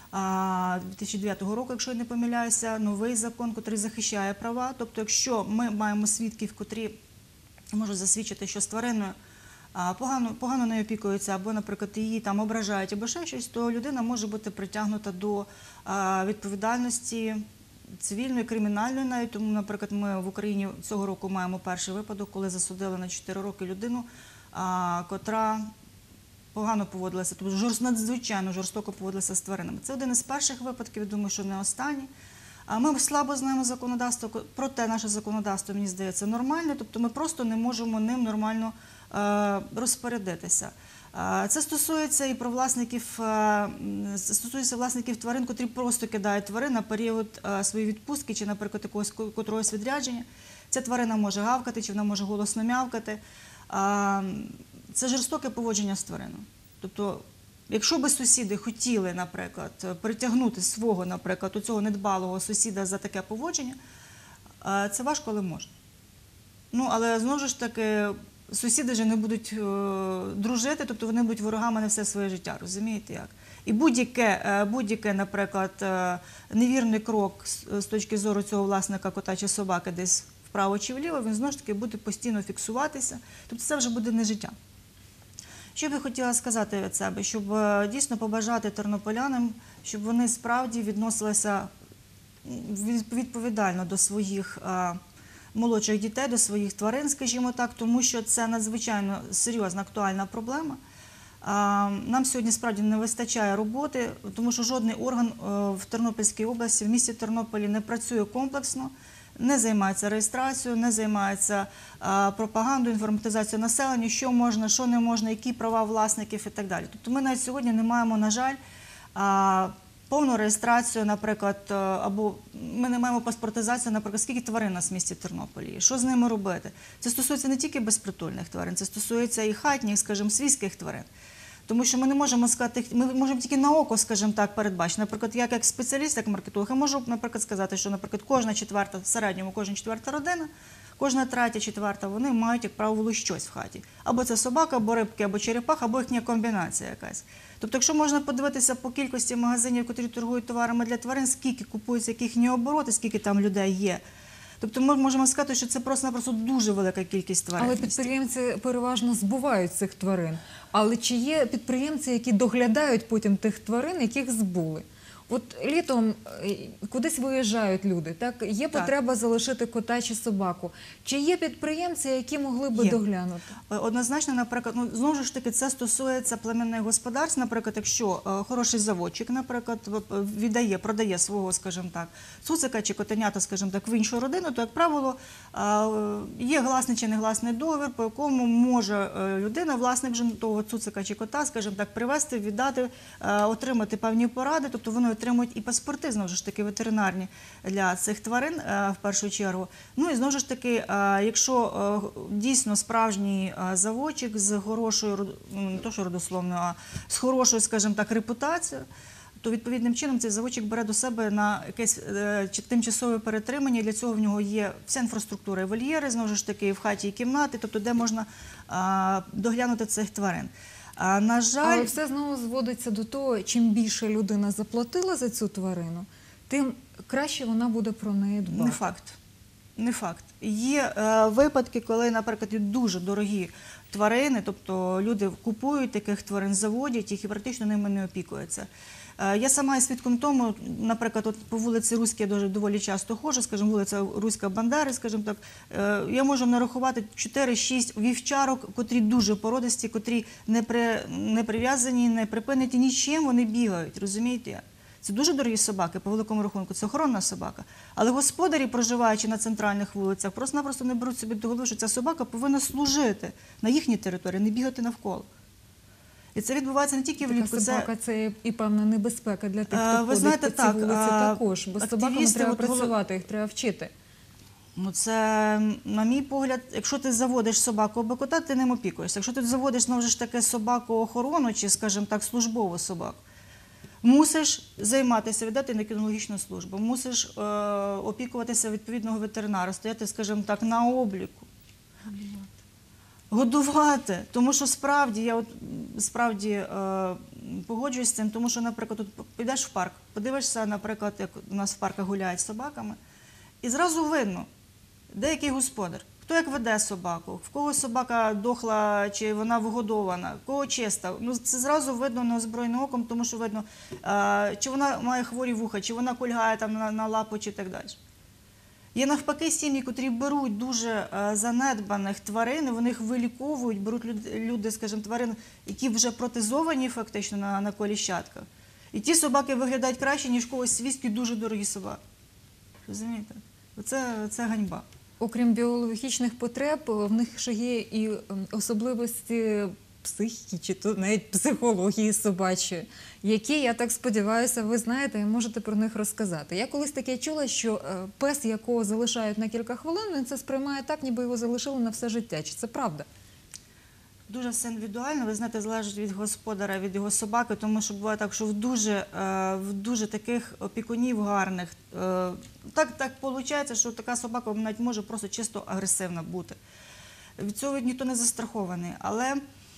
2009 року, якщо я не помиляюся, новий закон, котрий захищає права. Тобто, якщо ми маємо свідків, котрі можуть засвідчити, що з твариною погано нею опікуються, або, наприклад, її там ображають, або ще щось, то людина може бути притягнута до відповідальності цивільної, кримінальної навіть. Тому, наприклад, ми в Україні цього року маємо перший випадок, коли засудили на 4 роки людину, котра погано поводилася, тобто надзвичайно жорстоко поводилася з тваринами. Це один із перших випадків, я думаю, що не останній. Ми слабо знаємо законодавство, проте наше законодавство, мені здається, нормальне, тобто ми просто не можемо ним нормально розпорядитися. Це стосується і про власників тварин, котрі просто кидають тварин на період своєї відпустки чи, наприклад, котрогось відрядження. Ця тварина може гавкати, чи вона може голосно м'явкати. Це жорстоке поводження з твариною. Тобто, якщо би сусіди хотіли, наприклад, притягнути свого, наприклад, цього недбалого сусіда за таке поводження, це важко, але можна. Ну, але знову ж таки, сусіди вже не будуть дружити, тобто вони будуть ворогами на все своє життя, розумієте як? І будь-який, наприклад, невірний крок з точки зору цього власника кота чи собаки десь вправо чи вліво, він знову ж таки буде постійно фіксуватися, тобто це вже буде не життя. Що б я хотіла сказати від себе, щоб дійсно побажати тернополянам, щоб вони справді відносилися відповідально до своїх молодших дітей, до своїх тварин, скажімо так, тому що це надзвичайно серйозна, актуальна проблема. Нам сьогодні справді не вистачає роботи, тому що жодний орган в Тернопільській області, в місті Тернополі не працює комплексно, не займається реєстрацією, не займається пропагандою, інформатизацією населення, що можна, що не можна, які права власників і так далі. Тобто ми навіть сьогодні не маємо, на жаль, повну реєстрацію, наприклад, або ми не маємо паспортизацію, наприклад, скільки тварин у нас в місті Тернополі, що з ними робити. Це стосується не тільки безпритульних тварин, це стосується і хатніх, скажімо, свійських тварин. Тому що ми не можемо сказати, ми можемо тільки на око, скажімо так, передбачити. Наприклад, я як спеціаліст, як маркетолог, я можу, наприклад, сказати, що, наприклад, в середньому кожна четверта родина, кожна третя, четверта, вони мають, як правило, щось в хаті. Або це собака, або рибки, або черепах, або їхня комбінація якась. Тобто, якщо можна подивитися по кількості магазинів, які торгують товарами для тварин, скільки купуються, які їхні обороти, скільки там людей є. Тобто ми можемо сказати, що це просто-напросто дуже велика кількість тварин. Але підприємці переважно збувають цих тварин. Але чи є підприємці, які доглядають потім тих тварин, яких збули? От літом кудись виїжджають люди, так? Є потреба залишити кота чи собаку. Чи є підприємці, які могли би Є. доглянути? Однозначно, наприклад, знову ж таки, це стосується племінних господарств. Наприклад, якщо хороший заводчик, наприклад, продає свого, скажімо так, цуцика чи котенята, скажімо так, в іншу родину, то, як правило, є гласний чи негласний договір, по якому може людина, власник вже того цуцика чи кота, скажімо так, привезти, віддати, отримати певні поради, тобто вони отримують і паспорти, знову ж таки, ветеринарні для цих тварин в першу чергу. Ну і знову ж таки, якщо дійсно справжній заводчик з хорошою, не то що родословною, а з хорошою, скажімо так, репутацією, то відповідним чином цей заводчик бере до себе на якесь тимчасове перетримання. Для цього в нього є вся інфраструктура і вольєри, знову ж таки, і в хаті, і кімнати, тобто де можна доглянути цих тварин. На жаль, Але все знову зводиться до того, чим більше людина заплатила за цю тварину, тим краще вона буде про неї дбати. не факт. Не факт. Є випадки, коли, наприклад, дуже дорогі тварини, тобто люди купують таких тварин, заводять їх і практично ними не опікуються. Я сама є свідком тому, наприклад, от по вулиці Руській я доволі часто ходжу, скажімо, вулиця Руська Бандери, скажімо так, я можу нарахувати 4-6 вівчарок, котрі дуже породисті, котрі не прив'язані, не припинені нічим, вони бігають, розумієте? Це дуже дорогі собаки, по великому рахунку, це охоронна собака. Але господарі, проживаючи на центральних вулицях, просто-напросто не беруть собі до голови, що ця собака повинна служити на їхній території, не бігати навколо. І це відбувається не тільки влітку. Така собака – це і певна небезпека для тих, хто ви знаєте, ходить по цій так, вулиці також. Бо з собаками активісти треба от працювати, їх треба вчити. Ну, це, на мій погляд, якщо ти заводиш собаку або кота, ти ним опікуєшся. Якщо ти заводиш, знову ж таки, собаку-охорону чи, скажімо так, службову собаку, мусиш займатися, віддати на кінологічну службу, мусиш опікуватися відповідного ветеринара, стояти, скажімо так, на обліку. Годувати. Тому що справді, я справді погоджуюсь з цим, тому що, наприклад, тут підеш в парк, подивишся, наприклад, як у нас в парках гуляють з собаками, і зразу видно, де який господар, хто як веде собаку, в кого собака дохла, чи вона вигодована, в кого чиста. Ну, це зразу видно неозброєним оком, тому що видно, чи вона має хворі вуха, чи вона кульгає там на лапу, чи так далі. Є навпаки сім'ї, котрі беруть дуже занедбаних тварин, і вони їх виліковують, беруть люди, скажімо, тварин, які вже протезовані фактично на коліщатках. І ті собаки виглядають краще, ніж когось свійські дуже дорогі собаки. Розумієте? Це ганьба. Окрім біологічних потреб, в них ще є і особливості психіки, чи то навіть психології собачої, які, я так сподіваюся, ви знаєте і можете про них розказати. Я колись таке чула, що пес, якого залишають на кілька хвилин, він це сприймає так, ніби його залишили на все життя. Чи це правда? Дуже все індивідуально, ви знаєте, залежить від господаря, від його собаки, тому що буває так, що в дуже таких опікунів гарних, так виходить, що така собака навіть може просто чисто агресивна бути. Від цього ніхто не застрахований, але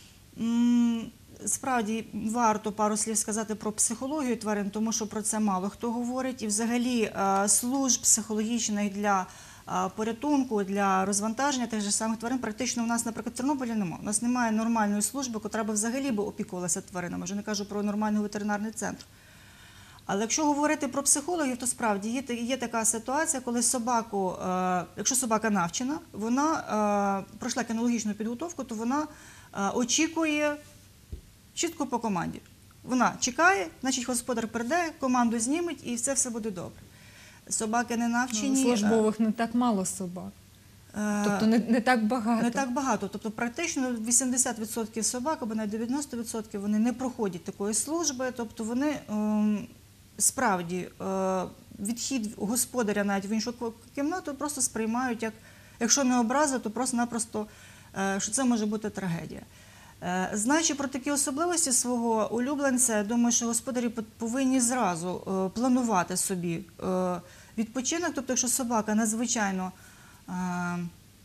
справді варто пару слів сказати про психологію тварин, тому що про це мало хто говорить, і взагалі служб психологічних для порятунку, для розвантаження тих же самих тварин практично у нас, наприклад, в Тернополі немає. У нас немає нормальної служби, яка б взагалі опікувалася тваринами. Вже не кажу про нормальний ветеринарний центр. Але якщо говорити про психологів, то справді є така ситуація, коли собаку, якщо собака навчена, вона пройшла кінологічну підготовку, то вона очікує чітко по команді. Вона чекає, значить господар прийде, команду зніметь і все буде добре. Собаки не навчені. Службових не так мало собак. Тобто не так багато. Не так багато. Тобто практично 80% собак, або навіть 90% вони не проходять такої служби. Тобто вони справді відхід господаря навіть в іншу кімнату просто сприймають як, якщо не образа, то просто-напросто, що це може бути трагедія. Знаючи про такі особливості свого улюбленця, я думаю, що господарі повинні зразу планувати собі відпочинок. Тобто, якщо собака надзвичайно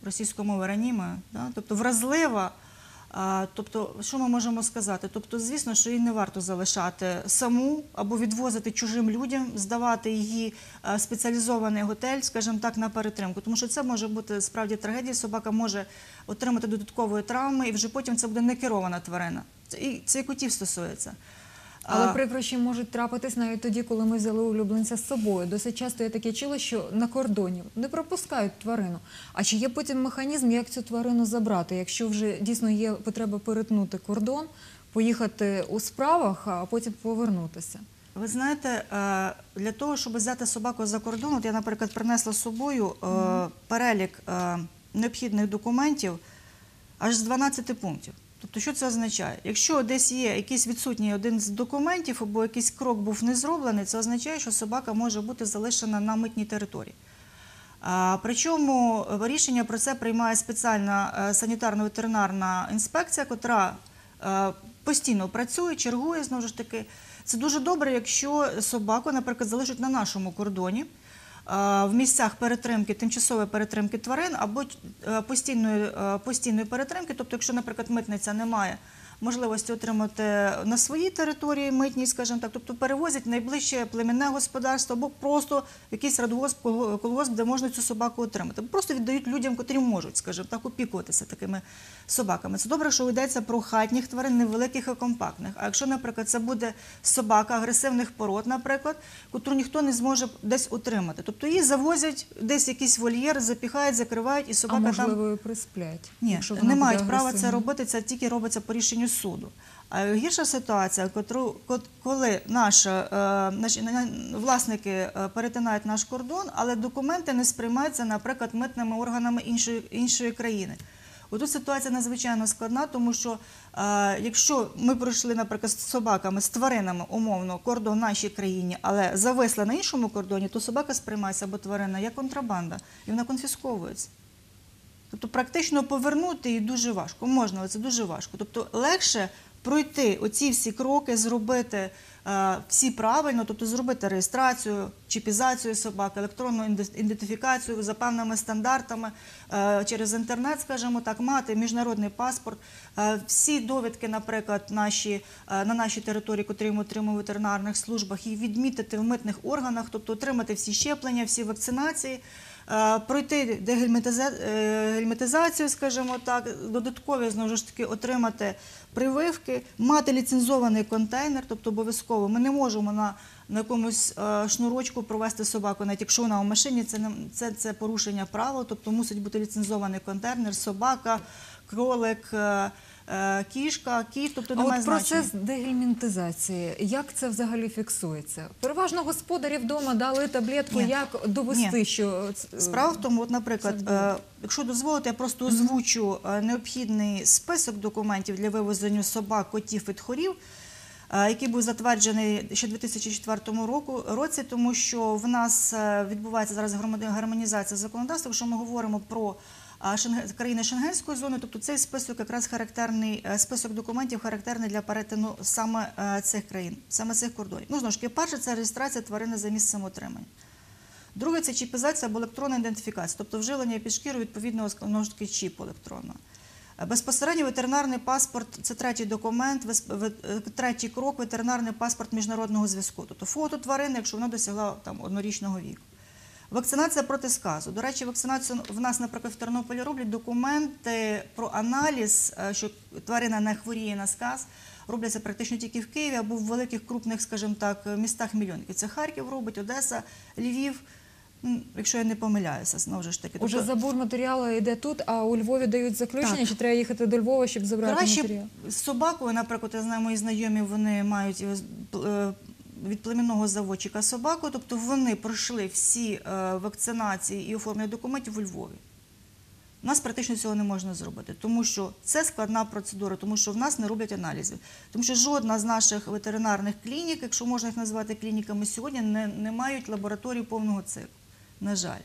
російською мовою раніме, да? Тобто вразлива. Тобто, що ми можемо сказати? Тобто, звісно, що її не варто залишати саму або відвозити чужим людям, здавати її в спеціалізований готель, скажімо так, на перетримку. Тому що це може бути справді трагедія, собака може отримати додаткової травми, і вже потім це буде некерована тварина. Це і котів стосується. Але прикрощі можуть трапитись навіть тоді, коли ми взяли улюбленця з собою. Досить часто я таке чула, що на кордоні не пропускають тварину. А чи є потім механізм, як цю тварину забрати, якщо вже дійсно є потреба перетнути кордон, поїхати у справах, а потім повернутися? Ви знаєте, для того, щоб взяти собаку за кордон, от я, наприклад, принесла з собою перелік необхідних документів аж з 12 пунктів. Тобто, що це означає? Якщо десь є якийсь відсутній один з документів або якийсь крок був не зроблений, це означає, що собака може бути залишена на митній території. Причому рішення про це приймає спеціальна санітарно-ветеринарна інспекція, котра постійно працює, чергує, знову ж таки. Це дуже добре, якщо собаку, наприклад, залишать на нашому кордоні, в місцях перетримки, тимчасової перетримки тварин або постійної перетримки. Тобто, якщо, наприклад, митниця не має можливості отримати на своїй території митній, скажімо так, тобто перевозять в найближче племінне господарство або просто якийсь радгосп, колгосп, де можна цю собаку отримати. Просто віддають людям, котрі можуть, скажімо так, опікуватися такими собаками. Це добре, що йдеться про хатніх тварин, невеликих і компактних. А якщо, наприклад, це буде собака агресивних пород, наприклад, котру ніхто не зможе десь утримати. Тобто її завозять десь якийсь вольєр, запіхають, закривають і собака там... А можливо, і присплять? Ні, якщо вона не буде мають права агресивна? це робити, це тільки робиться по рішенню суду. А гірша ситуація, коли наші власники перетинають наш кордон, але документи не сприймаються, наприклад, митними органами іншої країни. Отут ситуація надзвичайно складна, тому що якщо ми пройшли, наприклад, з собаками, з тваринами, умовно, кордон в нашій країні, але зависла на іншому кордоні, то собака сприймається або тварина як контрабанда, і вона конфісковується. Тобто практично повернути її дуже важко. Можна, але це дуже важко. Тобто легше пройти оці всі кроки, зробити всі правильно, тобто зробити реєстрацію, чіпізацію собак, електронну ідентифікацію за певними стандартами через інтернет, скажімо так, мати міжнародний паспорт, всі довідки, наприклад, на нашій території, котрі ми отримуємо в ветеринарних службах, і відмітити в митних органах, тобто отримати всі щеплення, всі вакцинації, пройти дегельмінтизацію, скажімо так, додаткові, знову ж таки, отримати прививки, мати ліцензований контейнер, тобто обов'язково. Ми не можемо на якомусь шнурочку провести собаку, навіть якщо вона в машині, це порушення правил, тобто мусить бути ліцензований контейнер, собака, кролик, кішка, кіт, тобто немає от значення. процес дегельмінтизації, як це взагалі фіксується? Переважно господарі вдома дали таблетку, Ні. як довести, Ні. що... Справа в тому, от, наприклад, якщо дозволите, я просто озвучу необхідний список документів для вивезення собак, котів і тхорів, який був затверджений ще в 2004 році, тому що в нас відбувається зараз гармонізація законодавства, якщо ми говоримо про країни Шенгенської зони, тобто цей список якраз характерний, список документів характерний для перетину саме цих країн, саме цих кордонів. Ну, знову ж таки, перше, це реєстрація тварини за місцем утримання. Друге, це чіпізація або електронна ідентифікація, тобто вживлення під шкіру відповідного, знову ж таки, чіпу електронного. Безпосередньо ветеринарний паспорт – це третій документ, третій крок – ветеринарний паспорт міжнародного зв'язку. Тобто фото тварини, якщо вона досягла однорічного віку. Вакцинація проти сказу. До речі, вакцинацію в нас, наприклад, в Тернополі роблять документи про аналіз, що тварина не хворіє на сказ. Робляться практично тільки в Києві або в великих крупних, скажімо так, містах-мільйонників. Це Харків робить, Одеса, Львів, якщо я не помиляюся, знову ж таки. Уже забор матеріалу йде тут, а у Львові дають заключення, Так. чи треба їхати до Львова, щоб забрати Краще матеріал? з собакою, наприклад, я знаю, мої знайомі, вони мають від племінного заводчика собаку, тобто вони пройшли всі вакцинації і оформлення документів у Львові. У нас практично цього не можна зробити, тому що це складна процедура, тому що в нас не роблять аналізів. Тому що жодна з наших ветеринарних клінік, якщо можна їх назвати клініками, сьогодні не мають лабораторії повного циклу, на жаль.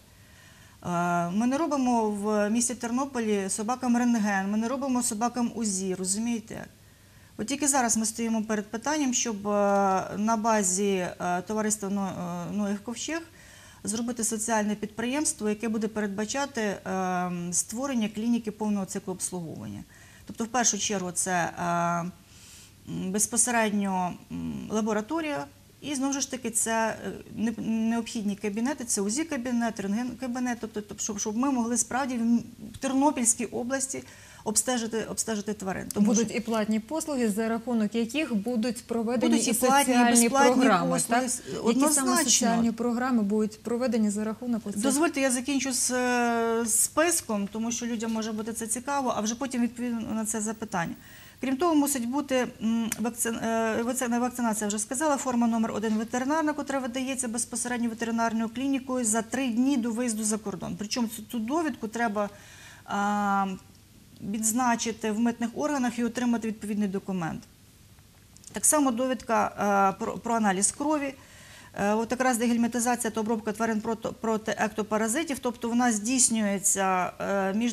Ми не робимо в місті Тернополі собакам рентген, ми не робимо собакам УЗІ, розумієте? От тільки зараз ми стоїмо перед питанням, щоб на базі товариства Ноєв Ковчег зробити соціальне підприємство, яке буде передбачати створення клініки повного циклу обслуговування. Тобто, в першу чергу, це безпосередньо лабораторія, і, знову ж таки, це необхідні кабінети, це УЗІ-кабінет, рентген-кабінет, тобто, щоб ми могли справді в Тернопільській області обстежити тварин. Будуть і платні послуги, за рахунок яких будуть проведені Будуть і і платні, і соціальні безплатні програми. послуги. Так? Які саме Однозначно. соціальні програми будуть проведені за рахунок оцих? Дозвольте, я закінчу з списком, тому що людям може бути це цікаво, а вже потім відповім на це запитання. Крім того, мусить бути вакцинація, вже сказала, форма номер 1 ветеринарна, яка видається безпосередньо ветеринарною клінікою за 3 дні до виїзду за кордон. Причому цю довідку треба відзначити в митних органах і отримати відповідний документ. Так само довідка про аналіз крові. От якраз дегельмінтизація та обробка тварин проти ектопаразитів, тобто вона здійснюється між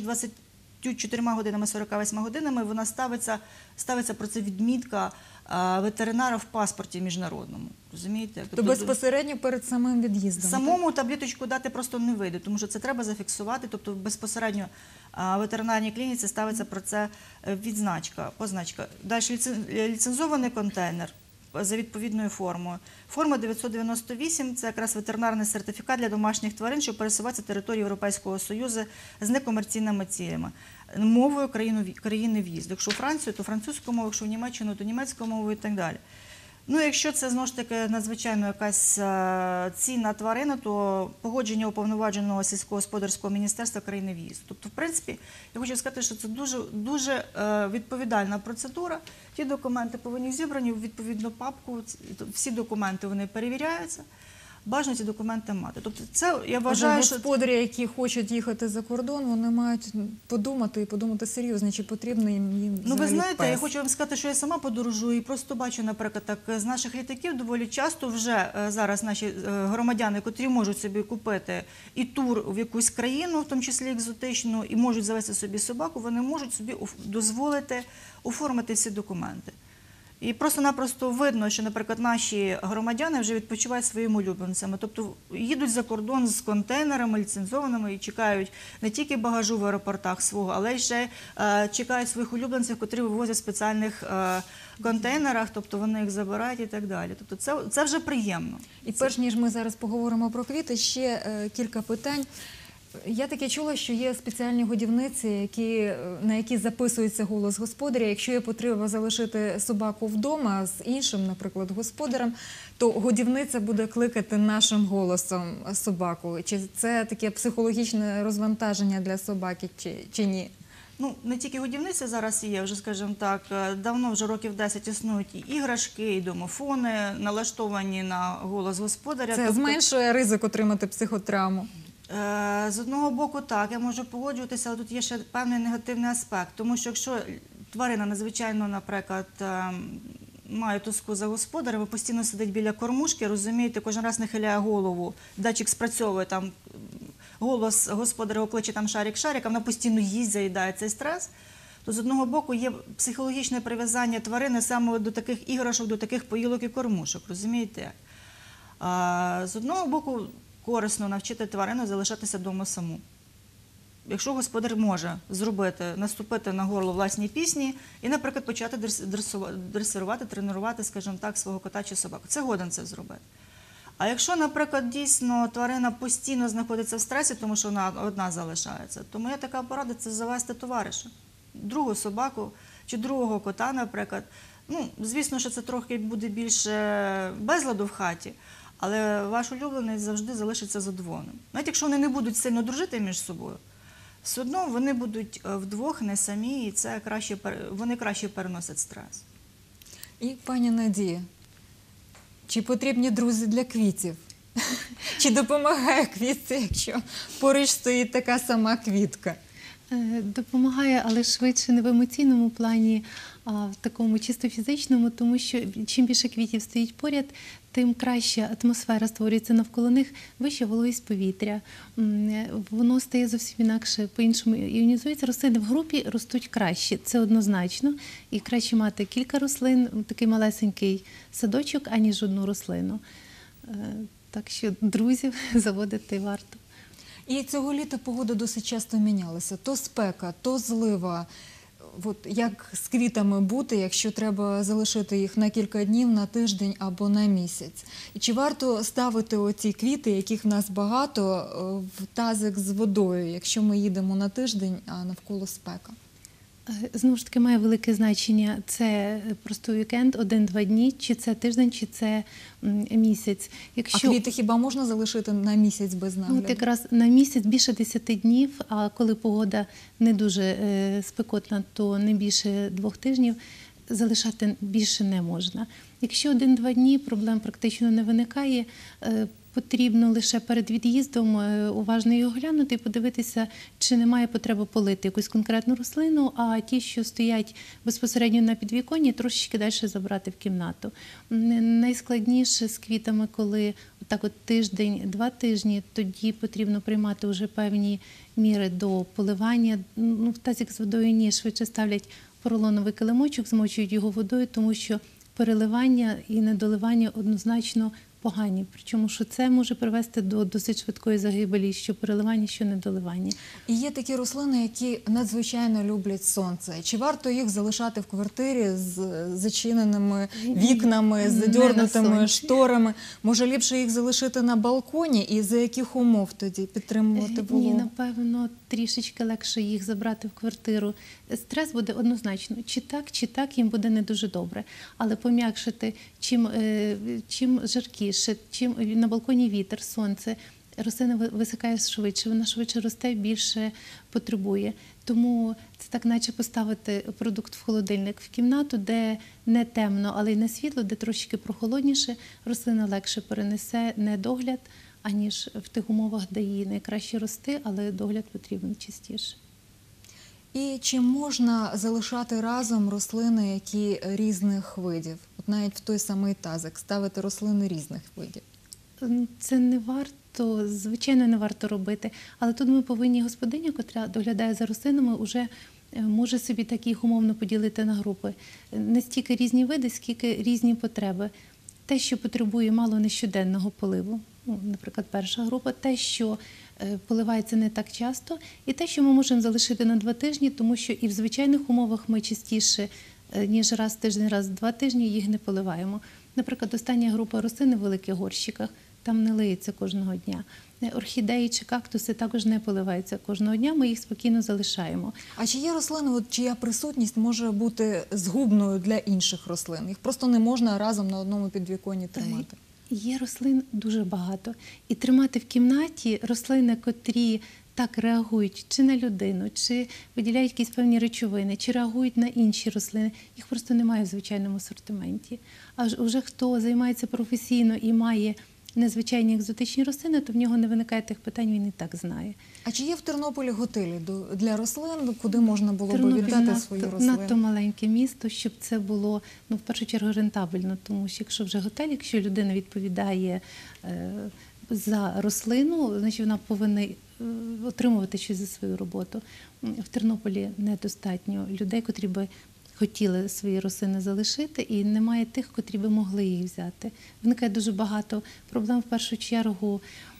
24 годинами і 48 годинами, вона ставиться про це відмітка ветеринара в паспорті міжнародному. Розумієте? То безпосередньо перед самим від'їздом? Самому таблеточку дати просто не вийде, тому що це треба зафіксувати, тобто безпосередньо в ветеринарній клініці ставиться про це позначка. Далі ліцензований контейнер за відповідною формою. Форма 998 – це якраз ветеринарний сертифікат для домашніх тварин, що пересуваються територією Європейського Союзу з некомерційними цілями. Мовою країни в'їзду. Якщо у Францію, то французькою мовою, якщо в Німеччину, то німецькою мовою і так далі. Ну, якщо це, знову ж таки, надзвичайно якась цінна тварина, то погодження уповноваженого сільськогосподарського міністерства країни в'їзду. Тобто, в принципі, я хочу сказати, що це дуже відповідальна процедура. Ті документи повинні зібрані в відповідну папку, всі документи вони перевіряються. Бажано ці документи мати. Тобто це, я вважаю, що господарі, які хочуть їхати за кордон, вони мають подумати серйозно, чи потрібно їм Ну, ви знаєте, пес. я хочу вам сказати, що я сама подорожую і просто бачу, наприклад, так, з наших літаків доволі часто вже зараз наші громадяни, котрі можуть собі купити і тур в якусь країну, в тому числі екзотичну, і можуть завести собі собаку, вони можуть собі дозволити оформити всі документи. І просто-напросто видно, що, наприклад, наші громадяни вже відпочивають своїми улюбленцями. Тобто їдуть за кордон з контейнерами ліцензованими і чекають не тільки багажу в аеропортах свого, але й ще чекають своїх улюбленців, котрі вивозять в спеціальних контейнерах, тобто вони їх забирають і так далі. Тобто це вже приємно. І перш ніж ми зараз поговоримо про квіти, ще кілька питань. Я таке чула, що є спеціальні годівниці, на які записується голос господаря. Якщо є потреба залишити собаку вдома з іншим, наприклад, господарем, то годівниця буде кликати нашим голосом собаку. Чи це таке психологічне розвантаження для собаки, чи ні? Ну, не тільки годівниці зараз є, вже, скажімо так, давно, вже років 10 існують і іграшки, і домофони, налаштовані на голос господаря. Це зменшує ризик отримати психотравму? З одного боку, так, я можу погоджуватися, але тут є ще певний негативний аспект. Тому що якщо тварина надзвичайно, наприклад, має тоску за господарем, постійно сидить біля кормушки, розумієте, кожен раз нахиляє голову, датчик спрацьовує, там голос господаря окличе там шарик-шарик, а вона постійно їсть, заїдає цей стрес, то з одного боку є психологічне прив'язання тварини саме до таких іграшок, до таких поїлок і кормушок, розумієте? З одного боку, корисно навчити тварину залишатися вдома саму. Якщо господар може зробити, наступити на горло власній пісні і, наприклад, почати дресирувати, тренувати, скажімо так, свого кота чи собаку. Це годен це зробити. А якщо, наприклад, дійсно тварина постійно знаходиться в стресі, тому що вона одна залишається, то моя така порада – це завести товариша, другу собаку чи другого кота, наприклад. Ну, звісно, що це трохи буде більше безладу в хаті, але ваш улюбленець завжди залишиться задоволеним. Навіть якщо вони не будуть сильно дружити між собою, все одно вони будуть вдвох, не самі, і вони краще переносять стрес. І, пані Надія, чи потрібні друзі для квітів? Чи допомагає квітці, якщо поруч стоїть така сама квітка? Допомагає, але швидше не в емоційному плані, а в такому чисто фізичному, тому що чим більше квітів стоїть поряд, тим краща атмосфера створюється навколо них, вища вологість повітря. Воно стає зовсім інакше, по-іншому іонізується. Рослини в групі ростуть краще, це однозначно. І краще мати кілька рослин, такий малесенький садочок, аніж одну рослину. Так що друзів заводити варто. І цього літа погода досить часто мінялася. То спека, то злива. От як з квітами бути, якщо треба залишити їх на кілька днів, на тиждень або на місяць? І чи варто ставити оці квіти, яких в нас багато, в тазик з водою, якщо ми їдемо на тиждень, а навколо спека? Знову ж таки, має велике значення, це просто вікенд, 1-2 дні, чи це тиждень, чи це місяць. А квіти хіба можна залишити на місяць без нагляду? От якраз на місяць більше 10 днів, а коли погода не дуже спекотна, то не більше 2 тижнів, залишати більше не можна. Якщо 1-2 дні, проблем практично не виникає, потрібно лише перед від'їздом уважно його глянути і подивитися, чи немає потреби полити якусь конкретну рослину, а ті, що стоять безпосередньо на підвіконні, трошечки далі забрати в кімнату. Найскладніше з квітами, коли так от тиждень, 2 тижні, тоді потрібно приймати вже певні міри до поливання. В тазик з водою ні, швидше ставлять поролоновий килимочок, змочують його водою, тому що переливання і недоливання однозначно погані. Причому, що це може привести до досить швидкої загибелі, що переливання, що недоливання. І є такі рослини, які надзвичайно люблять сонце. Чи варто їх залишати в квартирі з зачиненими вікнами, з Не на задьорнутими сонці. шторами? Може, ліпше їх залишити на балконі? І за яких умов тоді підтримувати вологу? Ні, напевно, трішечки легше їх забрати в квартиру. Стрес буде однозначно. Чи так їм буде не дуже добре. Але пом'якшити, чим жаркіше, чим на балконі вітер, сонце, рослина висихає швидше, вона швидше росте, більше потребує. Тому це так наче поставити продукт в холодильник в кімнату, де не темно, але й не світло, де трошки прохолодніше, рослина легше перенесе недогляд, аніж в тих умовах, де їй найкраще рости, але догляд потрібен частіше. І чи можна залишати разом рослини, які різних видів? От навіть в той самий тазик ставити рослини різних видів. Це не варто, звичайно, не варто робити. Але тут ми повинні господиня, котра доглядає за рослинами, вже може собі так їх умовно поділити на групи. Не стільки різні види, скільки різні потреби. Те, що потребує мало не щоденного поливу, наприклад, перша група, те, що поливається не так часто, і те, що ми можемо залишити на 2 тижні, тому що і в звичайних умовах ми частіше, ніж раз в тиждень, раз в 2 тижні їх не поливаємо. Наприклад, остання група рослин в великих горщиках, там не лиється кожного дня. Орхідеї чи кактуси також не поливаються кожного дня, ми їх спокійно залишаємо. А чи є рослини, от, чия присутність може бути згубною для інших рослин? Їх просто не можна разом на одному підвіконні тримати? Є рослин дуже багато. І тримати в кімнаті рослини, котрі так реагують чи на людину, чи виділяють якісь певні речовини, чи реагують на інші рослини, їх просто немає в звичайному асортименті. А вже хто займається професійно і має незвичайні екзотичні рослини, то в нього не виникає тих питань, він і так знає. А чи є в Тернополі готелі для рослин, куди можна було би Тернопіль віддати свої рослини? надто маленьке місто, щоб це було, в першу чергу, рентабельно. Тому що якщо вже готель, якщо людина відповідає за рослину, значить вона повинна отримувати щось за свою роботу. В Тернополі недостатньо людей, котрі би хотіли свої рослини залишити, і немає тих, котрі би могли їх взяти. Виникає дуже багато проблем. В першу чергу,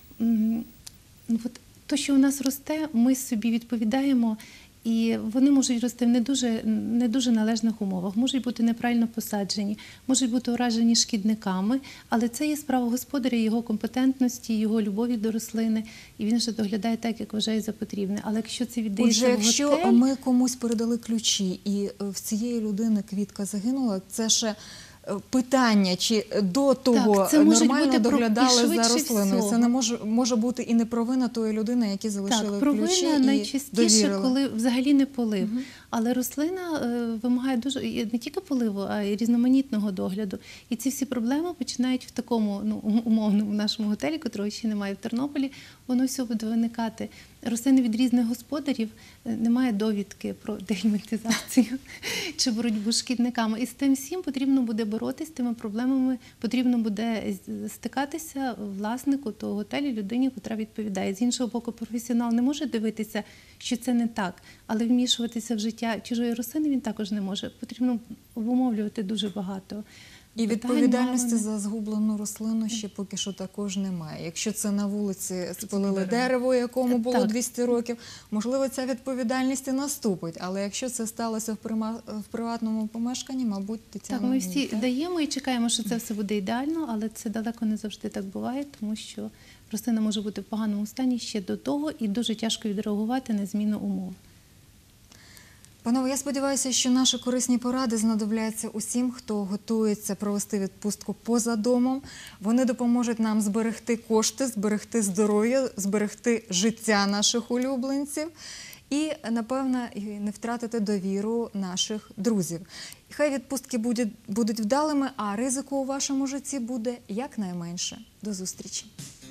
то, що у нас росте, ми собі відповідаємо, і вони можуть рости в не дуже належних умовах, можуть бути неправильно посаджені, можуть бути уражені шкідниками, але це є справа господаря, його компетентності, його любові до рослини, і він вже доглядає так, як вважає за потрібне. Але якщо це віддається в готель... Отже, якщо ми комусь передали ключі, і в цієї людини квітка загинула, це ще питання, чи до того Так, це може нормально бути доглядали і за швидше рослиною. всього. Це не може бути і не провина тої людини, які залишили Так, ключі провина і найчастіше, довірили. коли взагалі не полив. Але рослина вимагає дуже не тільки поливу, а й різноманітного догляду. І ці всі проблеми починають в такому умовному нашому готелі, котрого ще немає в Тернополі, воно все буде виникати. Рослини від різних господарів, немає довідки про дегельмінтизацію чи боротьбу з шкідниками. І з тим всім потрібно буде боротися, з тими проблемами потрібно буде стикатися власнику того готелю, людині, яка відповідає. З іншого боку, професіонал не може дивитися, що це не так, але вмішуватися в життя чужої рослини він також не може. Потрібно обумовлювати дуже багато І Питань відповідальності мало. за згублену рослину ще поки що також немає. Якщо це на вулиці спалили дерево. дерево, якому було Так. 200 років, можливо, ця відповідальність і наступить. Але якщо це сталося в приватному помешканні, мабуть, Тетяна... Так, ми всі ні, так? даємо і чекаємо, що це все буде ідеально, але це далеко не завжди так буває, тому що рослина може бути в поганому стані ще до того, і дуже тяжко відреагувати на зміну умов. Панове, я сподіваюся, що наші корисні поради знадобляться усім, хто готується провести відпустку поза домом. Вони допоможуть нам зберегти кошти, зберегти здоров'я, зберегти життя наших улюбленців і, напевно, і не втратити довіру наших друзів. І хай відпустки будуть вдалими, а ризику у вашому житті буде якнайменше. До зустрічі!